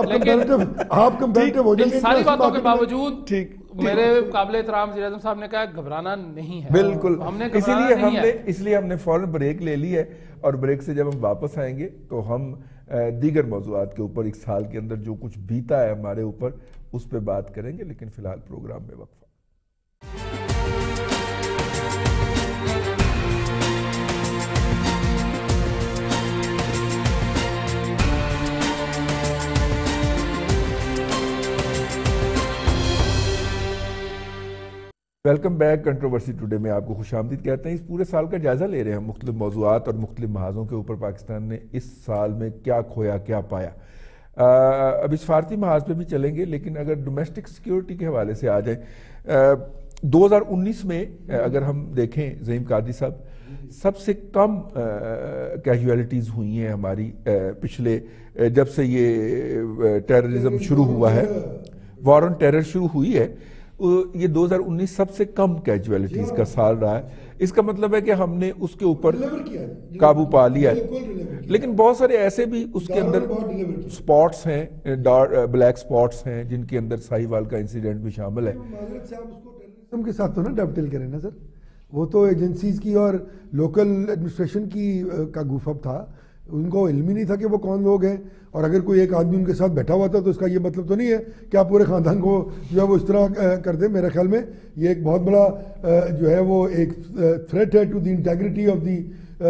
آپ کمپیریٹیو ہو جائیں گے. ساری باتوں کے باوجود ٹھیک میرے قابل احترام وزیر اعظم صاحب نے کہا گھبرانا نہیں ہے. بالکل, اس لیے ہم نے فوراً بریک لے لی ہے, اور بریک سے جب ہم واپس آئیں گے تو ہم دیگر موضوعات کے اوپر 1 سال کے اندر جو کچھ بیتا ہے ہمارے اوپر اس پہ بات کریں گے. لیکن فی الحال پروگرام میں وقفہ. Welcome back. کنٹروورسی ٹوڈے میں آپ کو خوش آمدید کہتے ہیں. اس پورے سال کا جائزہ لے رہے ہیں, مختلف موضوعات اور مختلف محاذوں کے اوپر پاکستان نے اس سال میں کیا کھویا کیا پایا. اب اس سفارتی محاذ پہ بھی چلیں گے, لیکن اگر ڈومیسٹک سیکیورٹی کے حوالے سے آ جائیں, 2019 میں اگر ہم دیکھیں زعیم قادری صاحب, سب سے کم کیجویلٹیز ہوئی ہیں ہماری پچھلے جب سے یہ ٹیررزم شروع ہوا ہے, وار آن ٹیرر شروع ہوئی ہے, یہ 2019 سب سے کم کیجویلٹیز کا سال رہا ہے. اس کا مطلب ہے کہ ہم نے اس کے اوپر قابو پا لیا ہے. لیکن بہت سارے ایسے بھی اس کے اندر سپاٹس ہیں, بلیک سپاٹس ہیں, جن کے اندر ساہیوال کا انسیڈنٹ بھی شامل ہے. ٹیررزم کے ساتھ تو نا ڈب ٹیل کریں نا سر, وہ تو ایجنسیز کی اور لوکل ایڈمنسٹریشن کی کا گوف اپ تھا, ان کو علم ہی نہیں تھا کہ وہ کون لوگ ہیں. اور اگر کوئی ایک آدمی ان کے ساتھ بیٹھا ہوا تھا تو اس کا یہ مطلب تو نہیں ہے کہ آپ پورے خاندان کو جو ہے وہ اس طرح کر دیں. میرے خیال میں یہ ایک بہت بڑا جو ہے وہ ایک تھریٹ ہے to the integrity of the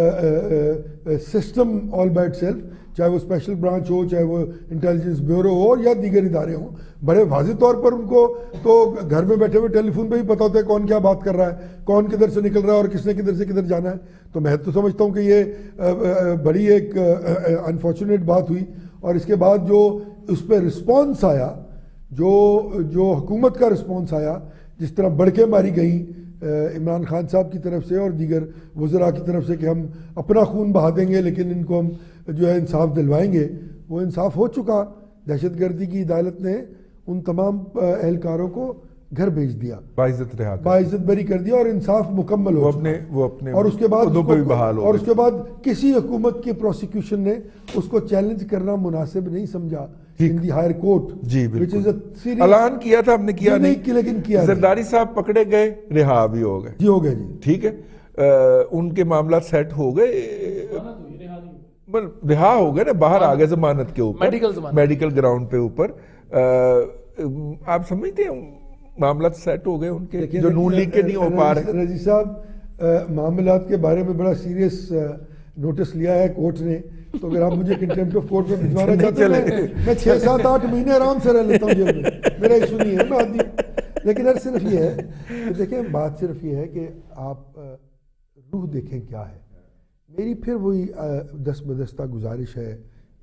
system all by itself, چاہے وہ اسپیشل برانچ ہو, چاہے وہ انٹیلیجنس بیورو ہو یا دیگر ادارے ہوں. بڑے واضح طور پر ان کو تو گھر میں بیٹھے ہوئے ٹیلی فون پہ بھی پتہ ہوتا ہے کون کیا بات کر رہا ہے, کون کدھر سے نکل رہا ہے اور کس نے کدھر سے کدھر جانا ہے. تو میں تو سمجھتا ہوں کہ یہ بڑی ایک انفارچونیٹ بات ہوئی. اور اس کے بعد جو اس پہ رسپانس آیا, جو حکومت کا رسپانس آیا, جس طرح بڑھ کے ماری گئیں عمران خان صاحب کی طرف سے اور دیگر وزراء کی طرف سے کہ ہم اپنا خون بہا دیں گے لیکن ان کو ہم جو ہے انصاف دلوائیں گے, وہ انصاف ہو چکا. دہشت گردی کی عدالت نے ان تمام اہلکاروں کو گھر بھیج دیا, باعزت بری کر دیا اور انصاف مکمل ہو چکا. اور اس کے بعد اور اس کے بعد کسی حکومت کی پروسیکیوشن نے اس کو چیلنج کرنا مناسب نہیں سمجھا ان دی ہائر کورٹ. جی اعلان کیا تھا, ہم نے کیا نہیں, لیکن کیا زرداری صاحب پکڑے گئے, رہا بھی ہو گئے. جی ہو گئے جی, ٹھیک ہے, ان کے معاملات سیٹ ہو گئے, رہا ہو گئے نا, باہر آ گئے ضمانت کے اوپر, میڈیکل گراؤنڈ پہ اوپر. آپ سمجھتے ہیں معاملات سیٹ ہو گئے ان کے, جو نون لیگ کے نہیں ہو پا رہے. رضی صاحب معاملات کے بارے میں بڑا سیریس نوٹس لیا ہے کورٹ نے, تو اگر آپ مجھے کنٹیمپٹ آف کورٹ میں بھجوانا چاہتے ہیں میں 6-7-8 مہینے آرام سے رہ لیتا ہوں جیل میں, میرا ایشو نہیں ہے, میں آدمی. لیکن صرف یہ ہے کہ دیکھیں بات صرف یہ ہے کہ آپ روح دیکھیں کیا ہے. میری پھر وہی دست بدستہ گزارش ہے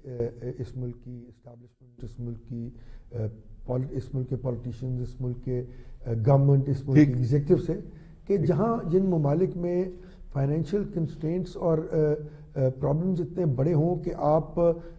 اس ملک کی اسٹیبلشمنٹ، اس ملک کی اس ملک کے پولیٹیشینز، اس ملک کے گورنمنٹ، اس ملک کے ایگزیکٹو سے، کہ جہاں جن ممالک میں فائنینشیل کنسٹرینٹس اور پرابلمز اتنے بڑے ہوں کہ آپ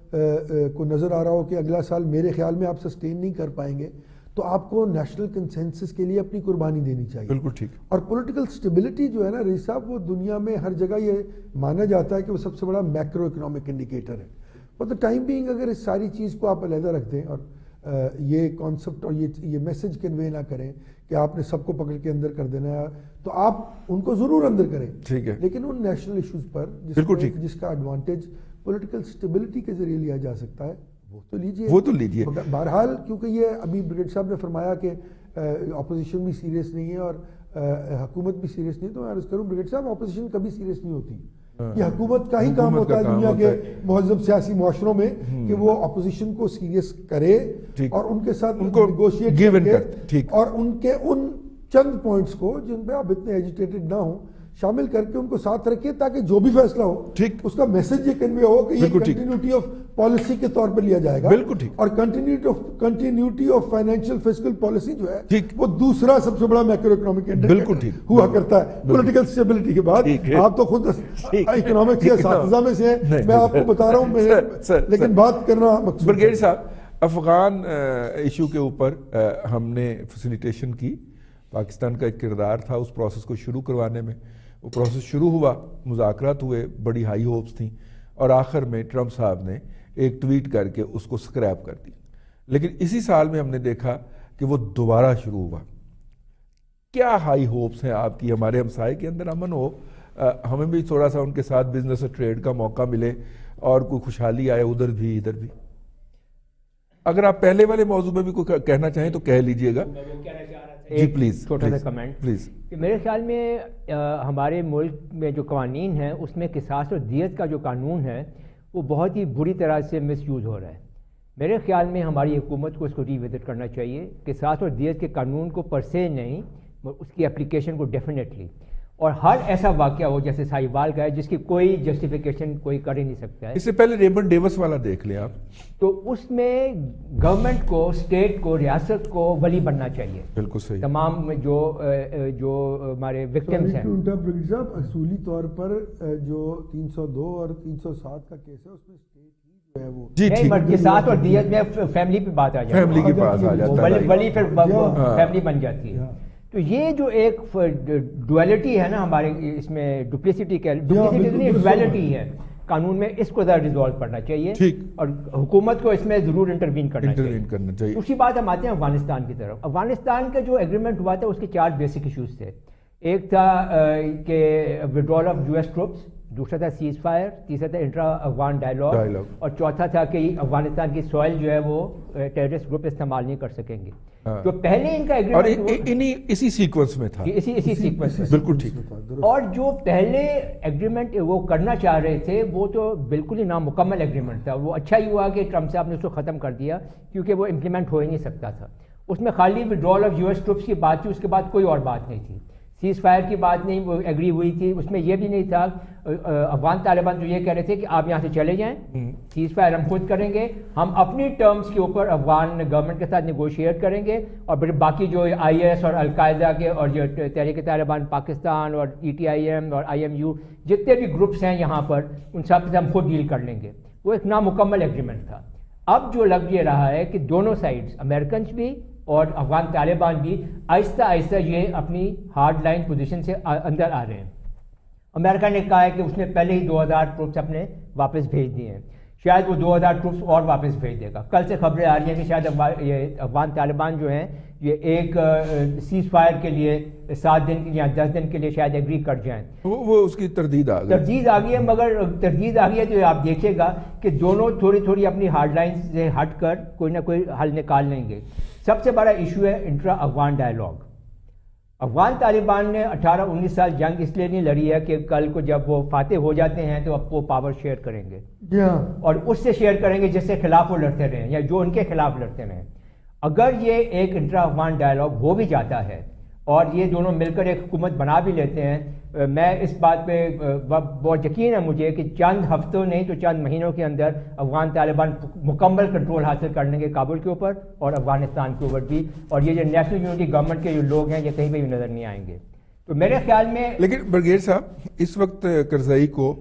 کو نظر آ رہا ہو کہ اگلا سال میرے خیال میں آپ سسٹین نہیں کر پائیں گے، تو آپ کو نیشنل کنسنسس کے لیے اپنی قربانی دینی چاہیے. بالکل ٹھیک. اور پولیٹیکل سٹیبلٹی جو ہے نا رئیس صاحب، وہ دنیا میں ہر جگہ یہ مانا جاتا ہے کہ وہ سب سے بڑا میکرو اکنامک انڈیکیٹر ہے. فار دا ٹائم بینگ اگر اس ساری چیز کو آپ علیحدہ رکھ دیں اور یہ کانسیپٹ اور یہ میسج کنوے نہ کریں کہ آپ نے سب کو پکڑ کے اندر کر دینا ہے، تو آپ ان کو ضرور اندر کریں، ٹھیک ہے، لیکن ان نیشنل ایشوز پر جس کا ایڈوانٹیج پولیٹیکل سٹیبلٹی کے ذریعے لیا جا سکتا ہے وہ تو لیجیے. بہرحال کیونکہ یہ ابھی بریگیڈ صاحب نے فرمایا کہ اپوزیشن بھی سیریس نہیں ہے اور حکومت بھی سیریس نہیں، تو میں عرض کروں بریگیڈ صاحب اپوزیشن کبھی سیریس نہیں ہوتی. یہ حکومت کا ہی کام ہوتا ہے دنیا کے مہذب سیاسی معاشروں میں کہ وہ اپوزیشن کو سیریس کرے اور ان کے ساتھ نیگوشیٹ کرے اور ان کے ان چند پوائنٹس کو جن پہ آپ اتنے ایجیٹیٹڈ نہ ہوں شامل کر کے ان کو ساتھ رکھے، تاکہ جو بھی فیصلہ ہو اس کا میسج یہ کنوے ہو کہ یہ کنٹینیوٹی آف پالیسی کے طور پر لیا جائے گا. بالکل ٹھیک. اور continuity of financial fiscal policy جو ہے وہ دوسرا سب سے بڑا میکرو اکنامک انڈیکیٹر ہوا کرتا ہے پولیٹیکل اسٹیبلٹی کے بعد. آپ تو خود اکنامکس کے اساتذہ میں سے ہیں، میں آپ کو بتا رہا ہوں، لیکن بات کرنا مقصود. برگیڈ صاحب، افغان ایشو کے اوپر ہم نے فیسیلیٹیشن کی، پاکستان کا ایک کردار تھا اس پروسیس کو شروع کروانے میں. وہ پروسیس شروع ہوا، مذاکرات ہوئے، بڑی ہائی ہوپس تھیں، اور آخر میں ٹرمپ صاحب نے ایک ٹویٹ کر کے اس کو سکریپ کر دی. لیکن اسی سال میں ہم نے دیکھا کہ وہ دوبارہ شروع ہوا. کیا ہائی ہوپس ہیں آپ کی ہمارے ہمسائے کے اندر امن ہو، ہمیں بھی تھوڑا سا ان کے ساتھ بزنس اور ٹریڈ کا موقع ملے اور کوئی خوشحالی آئے ادھر بھی ادھر بھی؟ اگر آپ پہلے والے موضوع میں بھی کوئی کہنا چاہیں تو کہہ لیجئے گا. جی پلیز چھوٹا سا کمنٹ پلیز. میرے خیال میں ہمارے ملک میں جو قوانین ہیں اس میں قصاص اور دیت کا جو قانون ہے وہ بہت ہی بری طرح سے مس یوز ہو رہا ہے. میرے خیال میں ہماری حکومت کو اس کو ری وزٹ کرنا چاہیے. قصاص اور دیت کے قانون کو پر سے نہیں، اس کی اپلیکیشن کو ڈیفینیٹلی، اور ہر ایسا واقعہ ہو جیسے ساہیوال کا ہے جس کی کوئی جسٹیفیکیشن کوئی کر ہی نہیں سکتا ہے. اس سے پہلے ریمنڈ ڈیوس والا دیکھ لیں آپ، تو اس میں گورنمنٹ کو، اسٹیٹ کو، ریاست کو ولی بننا چاہیے. بالکل صحیح. تمام جو ہمارے وکٹمز ہیں. اصولی طور پر جو 302 اور 307 کا کیس ہے اس میں اسٹیٹ ہی جو ہے وہ نہیں، قصاص اور دیت میں فیملی پہ بات آ جاتی ہے، فیملی کے پاس آ جاتا ہے، ولی پھر فیملی بن جاتی ہے. تو یہ جو ایک ڈویلٹی ہے نا ہمارے اس میں، ڈپلیسٹی ڈویلٹی ہے قانون میں، اس کو ذرا ریزالو کرنا چاہیے اور حکومت کو اس میں ضرور انٹروین کرنا چاہیے. دوسری بات ہم آتے ہیں افغانستان کی طرف. افغانستان کا جو ایگریمنٹ ہوا تھا اس کے 4 بیسک ایشوز تھے. ایک تھا کہ ودرال آف US ٹروپس، دوسرا تھا سیز فائر، تیسرا تھا انٹرا افغان ڈائلاگ، اور چوتھا تھا کہ افغانستان کی سوائل جو ہے وہ ٹیررسٹ گروپ استعمال نہیں کر سکیں گے. جو پہلے ان کا ایگریمنٹ اسی سیکوینس میں تھا، اسی سیکوینس میں بالکل ٹھیک. اور جو پہلے ایگریمنٹ وہ کرنا چاہ رہے تھے وہ تو بالکل ہی نامکمل ایگریمنٹ تھا. وہ اچھا ہی ہوا کہ ٹرمپ صاحب نے اس کو ختم کر دیا کیونکہ وہ امپلیمنٹ ہو ہی نہیں سکتا تھا. اس میں خالی ودرال آف US ٹروپس کی بات تھی، اس کے بعد کوئی اور بات نہیں تھی. سیز فائر کی بات نہیں وہ ایگری ہوئی تھی. اس میں یہ بھی نہیں تھا، افغان طالبان جو یہ کہہ رہے تھے کہ آپ یہاں سے چلے جائیں، سیز فائر ہم خود کریں گے، ہم اپنی ٹرمز کے اوپر افغان گورنمنٹ کے ساتھ نیگوشیٹ کریں گے، اور پھر باقی جو IS اور القاعدہ کے اور جو تحریک طالبان پاکستان اور ETIM اور IMU جتنے بھی گروپس ہیں یہاں پر ان سب سے ہم خود ڈیل کر لیں گے. وہ ایک نامکمل ایگریمنٹ تھا. اب جو لگ یہ رہا ہے کہ دونوں سائڈز، امریکنز بھی اور افغان طالبان بھی آہستہ آہستہ یہ اپنی ہارڈ لائن پوزیشن سے اندر آ رہے ہیں. امریکہ نے کہا ہے کہ اس نے پہلے ہی 2000 ٹروپس اپنے واپس بھیج دیے ہیں، شاید وہ 2000 ٹروپس اور واپس بھیج دے گا. کل سے خبریں آ رہی ہیں کہ شاید یہ افغان طالبان جو ہیں یہ ایک سیز فائر کے لیے 7 دن یا 10 دن کے لیے شاید ایگری کر جائیں. وہ اس کی تردید آ گئی ہے، مگر تردید آ گئی ہے تو آپ دیکھیے گا کہ دونوں تھوڑی تھوڑی اپنی ہارڈ لائن سے ہٹ کر کوئی نہ کوئی حل نکال لیں گے. سب سے بڑا ایشو ہے انٹرا افغان ڈائلاگ. افغان طالبان نے 18-19 سال جنگ اس لیے نہیں لڑی ہے کہ کل کو جب وہ فاتح ہو جاتے ہیں تو اب وہ پاور شیئر کریں گے اور اس سے شیئر کریں گے جس سے خلاف وہ لڑتے رہے یا جو ان کے خلاف لڑتے رہے. اگر یہ ایک انٹرا افغان ڈائلاگ ہو بھی جاتا ہے اور یہ دونوں مل کر ایک حکومت بنا بھی لیتے ہیں میں اس بات پہ بہت یقین ہے مجھے کہ چند ہفتوں نہیں تو چند مہینوں کے اندر افغان طالبان مکمل کنٹرول حاصل کر لیں گے کابل کے اوپر اور افغانستان کے اوپر بھی, اور یہ جو نیشنل یونٹی گورنمنٹ کے جو لوگ ہیں یہ کہیں پہ بھی نظر نہیں آئیں گے. تو میرے خیال میں لیکن برگیڈ صاحب اس وقت کرزئی کو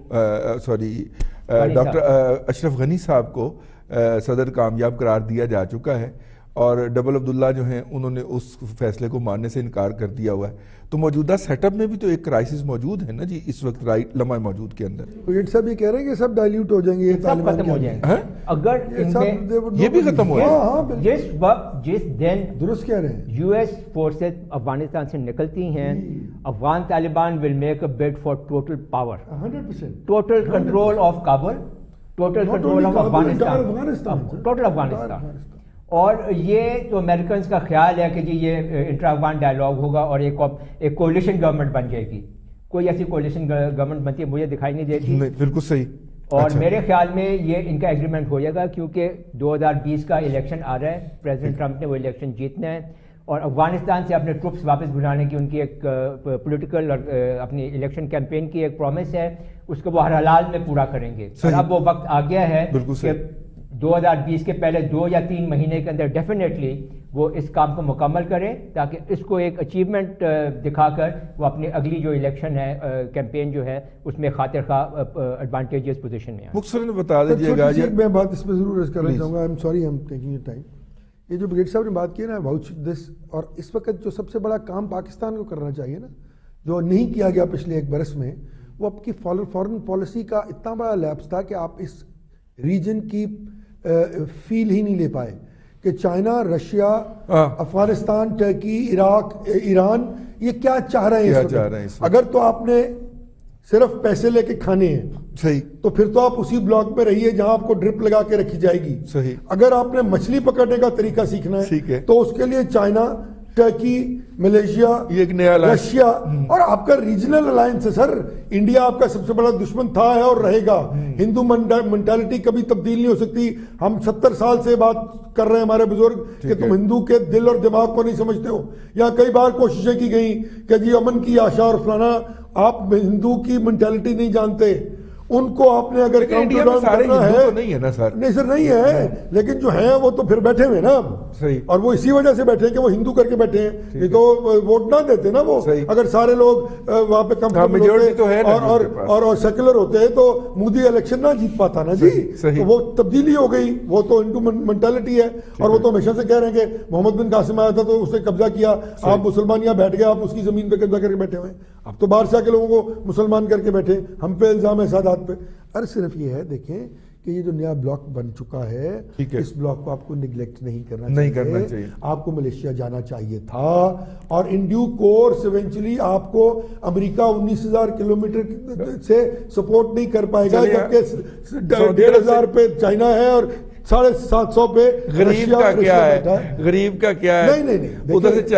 ڈاکٹر اشرف غنی صاحب کو صدر کامیاب قرار دیا جا چکا ہے, اور ڈبل عبداللہ جو ہیں انہوں نے اس فیصلے کو ماننے سے انکار کر دیا ہوا ہے. تو موجودہ سیٹ اپ میں بھی تو ایک کرائسس موجود ہے نا جی اس وقت لمحہ موجود کے اندر. برگیڈ صاحب یہ کہہ رہے ہیں کہ سب ڈائلیوٹ ہو جائیں گے, سب ختم ہو جائیں گے اگر یہ بھی ختم ہو جائے. جس وقت جس دن درست کہہ رہے ہیں یو ایس فورسز افغانستان سے نکلتی ہیں, Afghan Taliban will make a bid for total power, 100%, total control of Kabul, total control of Afghanistan, total Afghanistan. اور یہ تو امریکنز کا خیال ہے کہ جی یہ انٹرا افغان ڈائلاگ ہوگا اور ایک کولیشن گورنمنٹ بن جائے گی. کوئی ایسی کولیشن گورنمنٹ بنتی ہے مجھے دکھائی نہیں دیتی. بالکل صحیح. اور میرے خیال میں یہ ان کا ایگریمنٹ ہو جائے گا کیونکہ 2020 کا الیکشن آ رہا ہے, پریزیڈنٹ ٹرمپ نے وہ الیکشن جیتنا ہے, اور افغانستان سے اپنے ٹروپس واپس بلانے کی ان کی ایک پولیٹیکل اور اپنی الیکشن کیمپین کی ایک پرومس ہے, اس کو وہ ہر حال میں پورا کریں گے. اور اب وہ وقت آ گیا ہے کہ 2020 کے پہلے 2 یا 3 مہینے کے اندر ڈیفینیٹلی وہ اس کام کو مکمل کریں تاکہ اس کو ایک اچیومنٹ دکھا کر وہ اپنی اگلی جو الیکشن ہے کیمپین جو ہے اس میں خاطر خواہ ایڈوانٹیجز پوزیشن میں آئیں. مختصراً بتا دیجیے گا. میں بات اس پہ ضرور عرض کرنا چاہوں گا, I am sorry I am taking your time. یہ جو برگیڈ صاحب نے بات کی نا واؤچ دس, اور اس وقت جو سب سے بڑا کام پاکستان کو کرنا چاہیے نا جو نہیں کیا گیا پچھلے 1 برس میں, وہ آپ کی فارن پالیسی کا اتنا بڑا لیپس تھا کہ آپ اس ریجن کی فیل ہی نہیں لے پائے کہ چائنا, رشیا, افغانستان, ٹرکی, عراق, ایران یہ کیا چاہ رہے ہیں. اگر تو آپ نے صرف پیسے لے کے کھانے ہیں صحیح تو پھر تو آپ اسی بلاک میں رہیے جہاں آپ کو ڈرپ لگا کے رکھی جائے گی. صحیح. اگر آپ نے مچھلی پکڑنے کا طریقہ سیکھنا ہے تو اس کے لیے چائنا, ٹرکی, ملیشیا, رشیا, اور آپ کا ریجنل الائنس ہے سر. انڈیا آپ کا سب سے بڑا دشمن تھا ہے اور رہے گا. ہندو مینٹالٹی کبھی تبدیل نہیں ہو سکتی. ہم 70 سال سے بات کر رہے ہیں ہمارے بزرگ کہ تم ہندو کے دل اور دماغ کو نہیں سمجھتے ہو. یہاں کئی بار کوششیں کی گئیں کہ جی امن کی آشا اور فلانا, آپ ہندو کی مینٹالٹی نہیں جانتے. ان کو آپ نے اگر انڈیا میں سارے ہندو نہیں ہے نا سر. نہیں سر نہیں ہے, لیکن جو ہیں وہ تو پھر بیٹھے ہوئے نا, اور وہ اسی وجہ سے بیٹھے ہیں کہ وہ ہندو کر کے بیٹھے ہیں. یہ تو ووٹ نہ دیتے نا وہ, اگر سارے لوگ وہاں پہ کمفرٹیبل ہوتے اور سیکولر ہوتے تو مودی الیکشن نہ جیت پاتا نا جی. تو وہ تبدیلی ہو گئی, وہ تو ہندو مینٹالٹی ہے. اور وہ تو ہمیشہ سے کہہ رہے ہیں کہ محمد بن قاسم آیا تھا تو اس نے قبضہ کیا, آپ مسلمان یہاں بیٹھ گئے, آپ اس کی زمین پہ قبضہ کر کے بیٹھے ہوئے. اب تو باہر سے آ کے لوگوں کو مسلمان کر کے بیٹھے, ہم پہ الزام ہے سادات پہ. ارے صرف یہ ہے دیکھیں کہ یہ جو نیا بلاک بن چکا ہے اس بلاک کو آپ کو نگلیکٹ نہیں کرنا چاہیے. آپ کو ملیشیا جانا چاہیے تھا, اور ان ڈیو کورس ایونچولی آپ کو امریکہ 19,000 کلومیٹر سے سپورٹ نہیں کر پائے گا, جبکہ 1,500 پہ چائنا ہے اور 750 پہ. غریب کا کیا ہے, غریب کا کیا ہے. نہیں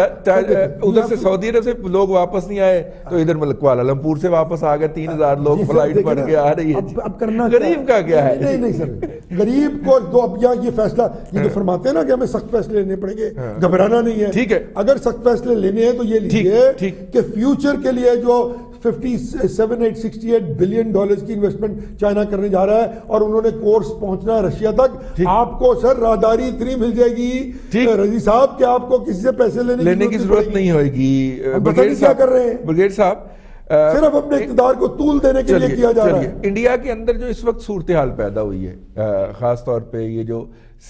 ادھر سے سعودی عرب سے لوگ واپس نہیں آئے تو ادھر کوالالمپور سے واپس آ گئے 3,000 لوگ فلائٹ بن کے آ رہی ہے. اب کرنا غریب کا کیا ہے. نہیں سر, غریب کو تو اب یہ فیصلہ یہ تو فرماتے ہیں نا کہ ہمیں سخت فیصلے لینے پڑیں گے, گھبرانا نہیں ہے. ٹھیک ہے, اگر سخت فیصلے لینے ہیں تو یہ لیجیے کہ فیوچر کے لیے جو $68 بلین کی انویسٹمنٹ چائنا کرنے جا رہا ہے, اور انہوں نے کورس پہنچنا ہے رشیا تک. آپ کو سر راہداری اتنی مل جائے گی رضی صاحب کہ آپ کو کسی سے پیسے لینے کی ضرورت نہیں ہوئے گی. کیا کر رہے ہیں برگیڈ صاحب, صرف اپنے اقتدار کو طول دینے کے لیے کیا جا رہا ہے. انڈیا کے اندر جو اس وقت صورتحال پیدا ہوئی ہے, خاص طور پہ یہ جو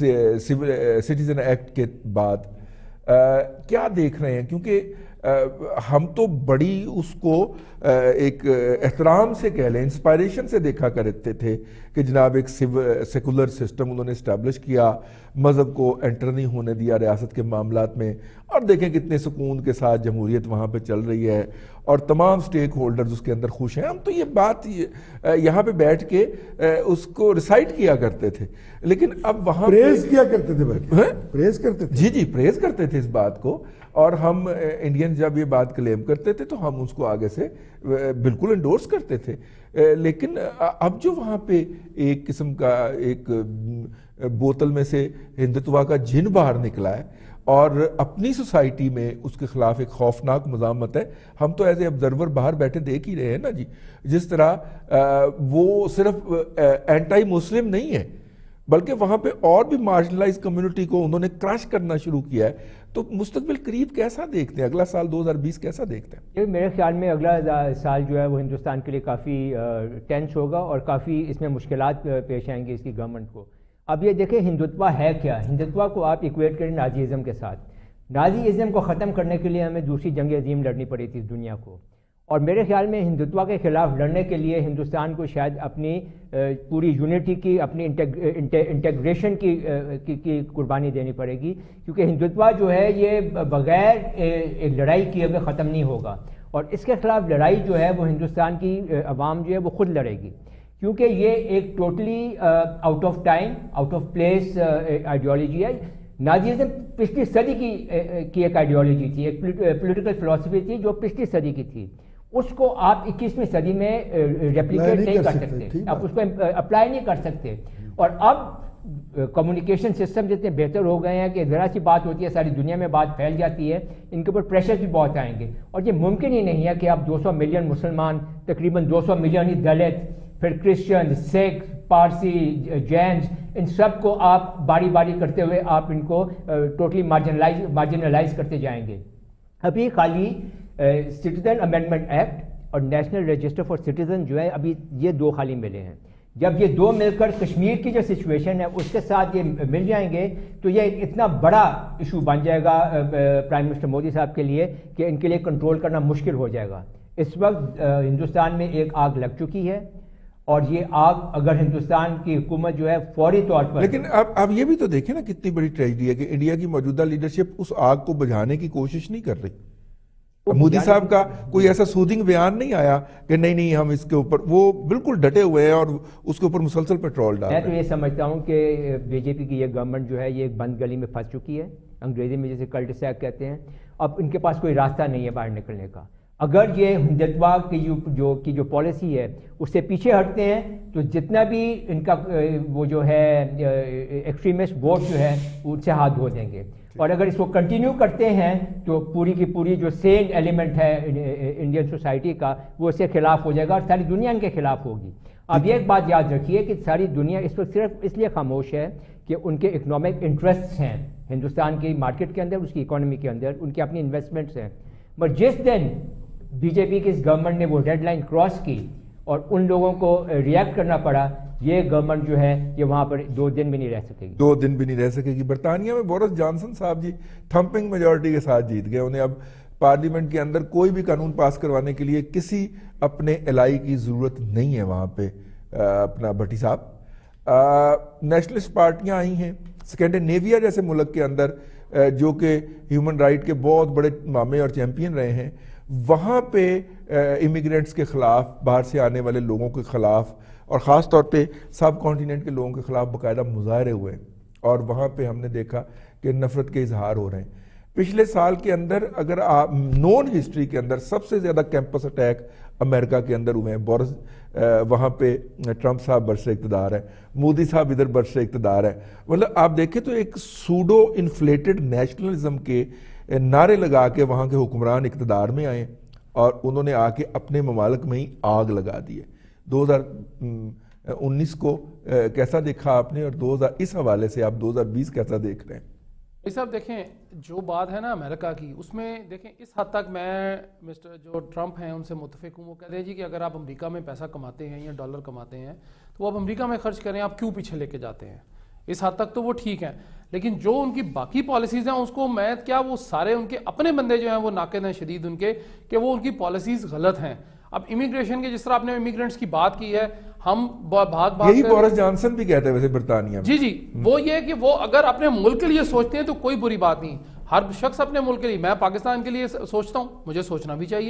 سٹیزن ایکٹ کے بعد کیا دیکھ رہے ہیں, کیونکہ ہم تو بڑی اس کو ایک احترام سے کہہ لیں, انسپائریشن سے دیکھا کرتے تھے کہ جناب ایک سیکولر سسٹم انہوں نے اسٹیبلش کیا, مذہب کو انٹر نہیں ہونے دیا ریاست کے معاملات میں, اور دیکھیں کتنے سکون کے ساتھ جمہوریت وہاں پہ چل رہی ہے اور تمام سٹیک ہولڈرز اس کے اندر خوش ہیں. ہم تو یہ بات یہاں پہ بیٹھ کے اس کو ریسائٹ کیا کرتے تھے, لیکن اب وہاں پریز کیا کرتے تھے, پریز کرتے تھے. جی پریز کرتے تھے اس بات کو, اور ہم انڈین جب یہ بات کلیم کرتے تھے تو ہم اس کو آگے سے بالکل انڈورس کرتے تھے. لیکن اب جو وہاں پہ ایک قسم کا ایک بوتل میں سے ہندوتوا کا جن باہر نکلا ہے, اور اپنی سوسائٹی میں اس کے خلاف ایک خوفناک مزاحمت ہے. ہم تو ایز اے آبزرور باہر بیٹھے دیکھ ہی رہے ہیں نا جی, جس طرح وہ صرف اینٹائی مسلم نہیں ہے بلکہ وہاں پہ اور بھی مارجنلائز کمیونٹی کو انہوں نے کراش کرنا شروع کیا ہے. تو مستقبل قریب کیسا دیکھتے ہیں, اگلا سال 2020 کیسا دیکھتے ہیں؟ میرے خیال میں اگلا سال جو ہے وہ ہندوستان کے لیے کافی ٹینس ہوگا اور کافی اس میں مشکلات پیش آئیں گی اس کی گورنمنٹ کو. اب یہ دیکھیں ہندوتوا ہے کیا. ہندوتوا کو آپ ایکویٹ کریں نازی ازم کے ساتھ. نازی ازم کو ختم کرنے کے لیے ہمیں دوسری جنگ عظیم لڑنی پڑی تھی دنیا کو, اور میرے خیال میں ہندوتوا کے خلاف لڑنے کے لیے ہندوستان کو شاید اپنی پوری یونٹی کی, اپنی انٹیگریشن کی قربانی دینی پڑے گی, کیونکہ ہندوتوا جو ہے یہ بغیر ایک لڑائی کیے ہوئے ختم نہیں ہوگا. اور اس کے خلاف لڑائی جو ہے وہ ہندوستان کی عوام جو ہے وہ خود لڑے گی, کیونکہ یہ ایک totally out of time, out of place ideology ہے. نازیزم پچھلی صدی کی ایک آئیڈیالوجی تھی, ایک پولیٹیکل فلسفی تھی جو پچھلی صدی کی تھی. اس کو آپ 21ویں صدی میں ریپلیکیٹ نہیں کر سکتے, آپ اس کو اپلائی نہیں کر سکتے. اور اب کمیونیکیشن سسٹم جتنے بہتر ہو گئے ہیں کہ ذرا سی بات ہوتی ہے ساری دنیا میں بات پھیل جاتی ہے, ان کے اوپر پریشر بھی بہت آئیں گے. اور یہ ممکن ہی نہیں ہے کہ آپ 200 ملین مسلمان, تقریباً 200 ملین ہی دلت, پھر کرسچن, سکھ, پارسی, جینز, ان سب کو آپ باری باری کرتے ہوئے آپ ان کو ٹوٹلی مارجنلائز کرتے جائیں گے. ابھی خالی سٹیزن امینڈمنٹ ایکٹ اور نیشنل رجسٹر فار سٹیزن جو ہے ابھی یہ دو خالی ملے ہیں. جب یہ دو مل کر کشمیر کی جو سچویشن ہے اس کے ساتھ یہ مل جائیں گے تو یہ اتنا بڑا ایشو بن جائے گا پرائم منسٹر مودی صاحب کے لیے کہ ان کے لیے کنٹرول کرنا مشکل ہو جائے گا. اس وقت ہندوستان میں ایک آگ لگ چکی ہے, اور یہ آگ اگر ہندوستان کی حکومت جو ہے فوری طور پر, لیکن اب یہ بھی تو دیکھیں نا کتنی بڑی ٹریجڈی ہے کہ انڈیا کی موجودہ لیڈرشپ اس آگ کو بجھانے کی کوشش نہیں کر رہی. مودی صاحب کا کوئی ایسا سودنگ بیان نہیں آیا کہ نہیں ہم اس کے اوپر, وہ بالکل ڈٹے ہوئے ہیں اور اس کے اوپر مسلسل پیٹرول ڈال رہے ہیں. میں تو یہ سمجھتا ہوں کہ بی جے پی کی یہ گورنمنٹ جو ہے یہ ایک بند گلی میں پھنس چکی ہے, انگریزی میں جیسے کلٹ اسٹیک کہتے ہیں. اب ان کے پاس کوئی راستہ نہیں ہے باہر نکلنے کا. اگر یہ ہندوتوا کی جو پالیسی ہے اس سے پیچھے ہٹتے ہیں تو جتنا بھی ان کا وہ جو ہے ایکسٹریمسٹ ووٹ جو ہے ان سے ہاتھ دھو دیں گے. اور اگر اس کو کنٹینیو کرتے ہیں تو پوری کی پوری جو سین ایلیمنٹ ہے انڈین سوسائٹی کا وہ اس کے خلاف ہو جائے گا اور ساری دنیا ان کے خلاف ہوگی. اب یہ ایک بات یاد رکھیے کہ ساری دنیا اس وقت صرف اس لیے خاموش ہے کہ ان کے اکنامک انٹرسٹس ہیں ہندوستان کی مارکیٹ کے اندر, اس کی اکانومی کے اندر, ان کی اپنی انویسٹمنٹس ہیں. بٹ جس دن بی جے پی کی اس گورنمنٹ نے وہ ڈیڈ لائن کراس کی اور ان لوگوں کو ریئیکٹ کرنا پڑا, یہ گورنمنٹ جو ہے یہ وہاں پر 2 دن بھی نہیں رہ سکے گی. 2 دن بھی نہیں رہ سکے گی. برطانیہ میں بورس جانسن صاحب جی تھمپنگ میجورٹی کے ساتھ جیت گئے. انہیں اب پارلیمنٹ کے اندر کوئی بھی قانون پاس کروانے کے لیے کسی اپنے الائی کی ضرورت نہیں ہے وہاں پہ. اپنا بھٹی صاحب, نیشنلسٹ پارٹیاں آئی ہیں. اسکینڈینیویا جیسے ملک کے اندر جو کہ ہیومن رائٹ کے بہت بڑے مامے اور چیمپئن رہے ہیں, وہاں پہ امیگرینٹس کے خلاف, باہر سے آنے والے لوگوں کے خلاف اور خاص طور پہ سب کانٹیننٹ کے لوگوں کے خلاف باقاعدہ مظاہرے ہوئے اور وہاں پہ ہم نے دیکھا کہ نفرت کے اظہار ہو رہے ہیں. پچھلے سال کے اندر اگر آپ نون ہسٹری کے اندر سب سے زیادہ کیمپس اٹیک امریکہ کے اندر ہوئے ہیں. بورس وہاں پہ ٹرمپ صاحب برسر اقتدار ہے, مودی صاحب ادھر برسر اقتدار ہے. مطلب آپ دیکھیں تو ایک سوڈو انفلیٹڈ نیشنلزم کے نعرے لگا کے وہاں کے حکمران اقتدار میں آئے اور انہوں نے آ کے اپنے ممالک میں ہی آگ لگا دی ہے. 2019 کو کیسا دیکھا آپ نے اور اس حوالے سے آپ 2020 کیسا دیکھ رہے ہیں؟ یہ سب دیکھیں جو بات ہے نا امریکہ کی, اس میں دیکھیں اس حد تک میں مسٹر جو ٹرمپ ہیں ان سے متفق ہوں. وہ کہتے ہیں جی کہ اگر آپ امریکہ میں پیسہ کماتے ہیں یا ڈالر کماتے ہیں تو وہ آپ امریکہ میں خرچ کریں, آپ کیوں پیچھے لے کے جاتے ہیں. اس حد تک تو وہ ٹھیک ہیں, لیکن جو ان کی باقی پالیسیز ہیں اس کو میں کیا وہ سارے ان کے اپنے بندے جو ہیں وہ ناقد ہیں شدید ان کے کہ وہ ان کی پالیسیز غلط ہیں. اب امیگریشن کے جس طرح آپ نے امیگرینٹس کی بات کی ہے, ہم یہی بورس جانسن بھی کہتے ہیں ویسے برطانیہ میں. جی وہ یہ کہ وہ اگر اپنے ملک کے لیے سوچتے ہیں تو کوئی بری بات نہیں. ہر شخص اپنے ملک کے لیے, میں پاکستان کے لیے سوچتا ہوں, مجھے سوچنا بھی چاہیے,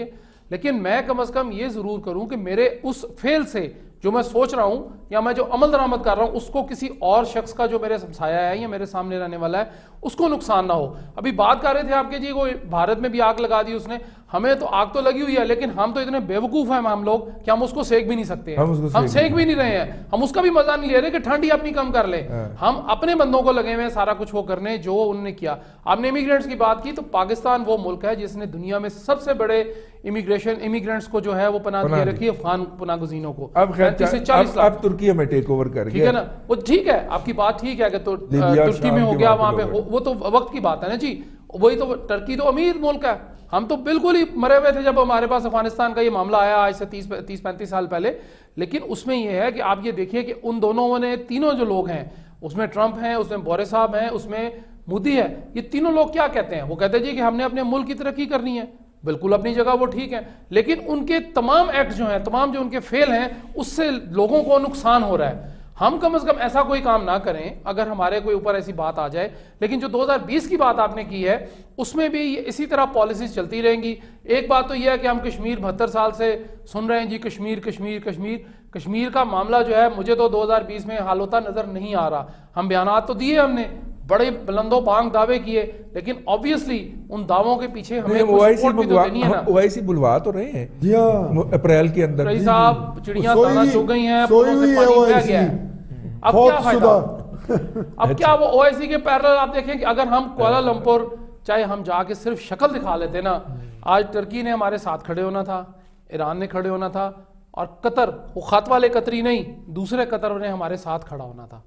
لیکن میں کم از کم یہ ضرور کروں کہ میرے اس فیل سے جو میں سوچ رہا ہوں یا میں جو عمل درآمد کر رہا ہوں اس کو کسی اور شخص کا جو میرے ہمسایہ ہے یا میرے سامنے رہنے والا ہے اس کو نقصان نہ ہو. ابھی بات کر رہے تھے آپ کے جی وہ بھارت میں بھی آگ لگا دی اس نے. ہمیں تو آگ تو لگی ہوئی ہے لیکن ہم تو اتنے بیوقوف ہیں ہم لوگ کہ ہم اس کو سیک بھی نہیں سکتے ہیں, ہم سیک بھی نہیں رہے ہیں, ہم اس کا بھی مزہ نہیں لے رہے کہ ٹھنڈ ہی اپنی کم کر لیں. ہم اپنے بندوں کو لگے ہوئے ہیں سارا کچھ وہ کرنے جو انہوں نے کیا. آپ نے امیگرینٹس کی بات کی تو پاکستان وہ ملک ہے جس نے دنیا میں سب سے بڑے امیگرینٹس کو جو ہے وہ پناہ دے رکھی ہے, افغان پناہ گزینوں کو. اب ترکی میں ٹیک اوور کر گیا, ٹھیک ہے نا, وہ ٹھیک ہے آپ کی بات ٹھیک ہے کہ ترکی میں ہو گیا وہاں پہ, وہ تو وقت کی بات ہے نا جی. وہی تو ترکی تو امیر ملک ہے, ہم تو بالکل ہی مرے ہوئے تھے جب ہمارے پاس افغانستان کا یہ معاملہ آیا آج سے 30-35 سال پہلے. لیکن اس میں یہ ہے کہ آپ یہ دیکھیے کہ ان دونوں نے تینوں جو لوگ ہیں, اس میں ٹرمپ ہیں, اس میں بورے صاحب ہیں, اس میں مودی ہے, یہ تینوں لوگ کیا کہتے ہیں؟ وہ کہتے ہیں جی کہ ہم نے اپنے ملک کی ترقی کرنی ہے. بالکل اپنی جگہ وہ ٹھیک ہے, لیکن ان کے تمام ایکٹ جو ہیں, تمام جو ان کے فیل ہیں, اس سے لوگوں کو نقصان ہو رہا ہے. ہم کم از کم ایسا کوئی کام نہ کریں اگر ہمارے کوئی اوپر ایسی بات آ جائے. لیکن جو 2020 کی بات آپ نے کی ہے اس میں بھی اسی طرح پالیسیز چلتی رہیں گی. ایک بات تو یہ ہے کہ ہم کشمیر 72 سال سے سن رہے ہیں جی کشمیر کشمیر کشمیر. کشمیر کا معاملہ جو ہے مجھے تو 2020 میں حل ہوتا نظر نہیں آ رہا. ہم بیانات تو دیے, ہم نے بڑے بلند و بانگ دعوے کیے, لیکن obviously ان دعووں کے پیچھے ہمیں سپورٹ بھی تو دینی ہے نا. اوائسی بلوا تو رہے ہیں جی ہاں اپریل کے اندر. رئیس صاحب چڑیاں دانا چگ گئی ہیں, پھولوں سے پانی بہہ گیا ہے. اب کیا فائدہ؟ اب کیا وہ او آئی سی کے پیرل آپ دیکھیں کہ اگر ہم کوالالمپور چاہے ہم جا کے صرف شکل دکھا لیتے نا, آج ترکی نے ہمارے ساتھ کھڑے ہونا تھا, ایران نے کھڑے ہونا تھا, اور قطر, وہ خط والے قطری نہیں دوسرے قطر نے ہمارے ساتھ کھڑا ہونا تھا.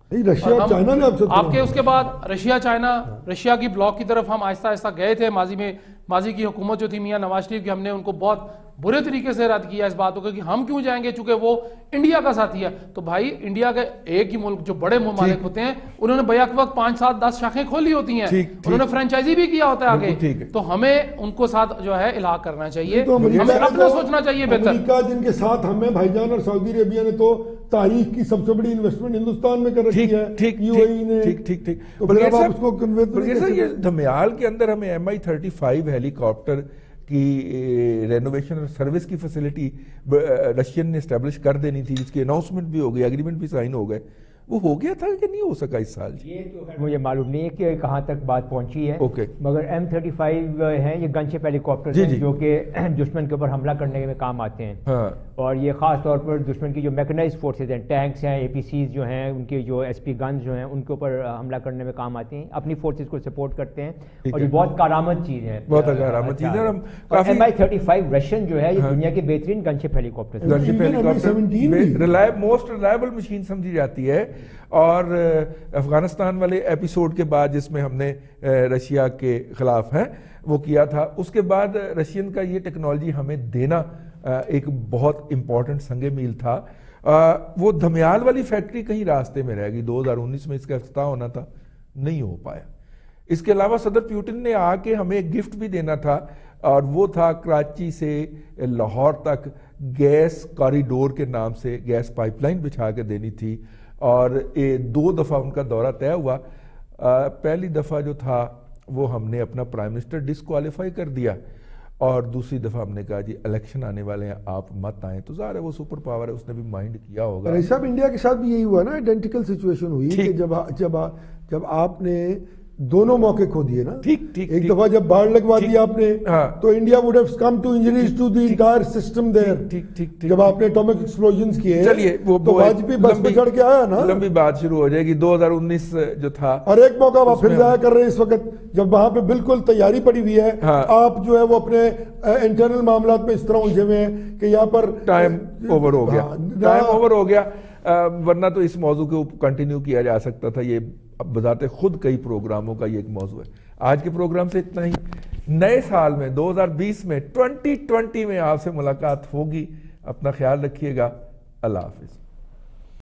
آپ کے اس کے بعد رشیا چائنا, رشیا کی بلاک کی طرف ہم آہستہ آہستہ گئے تھے. ماضی کی حکومت جو تھی میاں نواز شریف کی, ہم نے ان کو بہت برے طریقے سے رد کیا اس باتوں کو کہ ہم کیوں جائیں گے چونکہ وہ انڈیا کا ساتھی ہے. تو بھائی انڈیا کے ایک ہی ملک جو بڑے ممالک ہوتے ہیں انہوں نے بیک وقت 5-7-10 شاخیں کھولی ہوتی ہیں, انہوں نے فرینچائزی بھی کیا ہوتا ہے آگے. تو ہمیں ان کو ساتھ جو ہے الحاق کرنا چاہیے, ہمیں اپنا سوچنا چاہیے بہتر. امریکہ جن کے ساتھ ہمیں بھائی جان اور سعودی عربیہ نے تو تاریخ کی سب سے بڑی انویسٹمنٹ ہندوستان میں کر رکھی ہے. یہ دھمیال کے اندر ہمیں MI-35 ہیلی کاپٹر کی رینوویشن اور سروس کی فیسلٹی رشین نے اسٹیبلش کر دینی تھی, جس کی اناؤنسمنٹ بھی ہو گئی, ایگریمنٹ بھی سائن ہو گئے. وہ ہو گیا تھا کہ نہیں ہو سکا اس سال؟ یہ تو مجھے معلوم نہیں ہے کہ کہاں تک بات پہنچی ہے, مگر M35 ہیں یہ گن شپ ہیلی کاپٹر ہیں جو کہ دشمن کے اوپر حملہ کرنے میں کام آتے ہیں. اور یہ خاص طور پر دشمن کی جو میکنائز فورسز ہیں, ٹینکس ہیں, APCs جو ہیں, ان کے جو SP گنز جو ہیں ان کے اوپر حملہ کرنے میں کام آتے ہیں, اپنی فورسز کو سپورٹ کرتے ہیں. اور یہ بہت کارآمد چیز ہے, بہت کارآمد چیز ہے. MI-35 رشین جو ہے یہ دنیا کے بہترین gunship helicopter most reliable machine سمجھی جاتی ہے. اور افغانستان والے ایپیسوڈ کے بعد جس میں ہم نے رشیا کے خلاف ہیں وہ کیا تھا, اس کے بعد رشین کا یہ ٹیکنالوجی ہمیں دینا ایک بہت امپورٹنٹ سنگ میل تھا. وہ دھمیال والی فیکٹری کہیں راستے میں رہ گئی, 2019 میں اس کا افتتاح ہونا تھا, نہیں ہو پایا. اس کے علاوہ صدر پیوٹن نے آ کے ہمیں ایک گفٹ بھی دینا تھا, اور وہ تھا کراچی سے لاہور تک گیس کوریڈور کے نام سے گیس پائپ لائن بچھا کے دینی تھی. اور 2 دفعہ ان کا دورہ طے ہوا. پہلی دفعہ جو تھا وہ ہم نے اپنا پرائم منسٹر ڈسکوالیفائی کر دیا, اور دوسری دفعہ ہم نے کہا جی الیکشن آنے والے ہیں آپ مت آئیں. تو ظاہر ہے وہ سپر پاور ہے, اس نے بھی مائنڈ کیا ہوگا. رئیس صاحب انڈیا کے ساتھ بھی یہی ہوا نا, آئیڈینٹیکل سچویشن ہوئی کہ جب آپ نے دونوں موقع کھو دیے نا. ایک دفعہ جب باڑ لگوا دیا آپ نے تو India would have come to injuries to the entire system there. جب آپ نے اٹامک ایکسپلوژنز کیے تو واجپئی بس پہ چڑھ کے آیا نا. لمبی بات شروع ہو جائے گی. 2019 جو تھا, اور ایک موقع آپ پھر ضائع کر رہے ہیں اس وقت جب وہاں پہ بالکل تیاری پڑی ہوئی ہے. آپ جو ہے وہ اپنے انٹرنل معاملات میں اس طرح الجھے ہوئے ہیں کہ یہاں پر ٹائم اوور ہو گیا. ورنہ تو اس موضوع کو کنٹینیو کیا جا سکتا تھا. یہ بذات خود کئی پروگراموں کا یہ ایک موضوع ہے. آج کے پروگرام سے اتنا ہی. نئے سال میں 2020 میں 2020 میں آپ سے ملاقات ہوگی. اپنا خیال رکھیے گا. اللہ حافظ.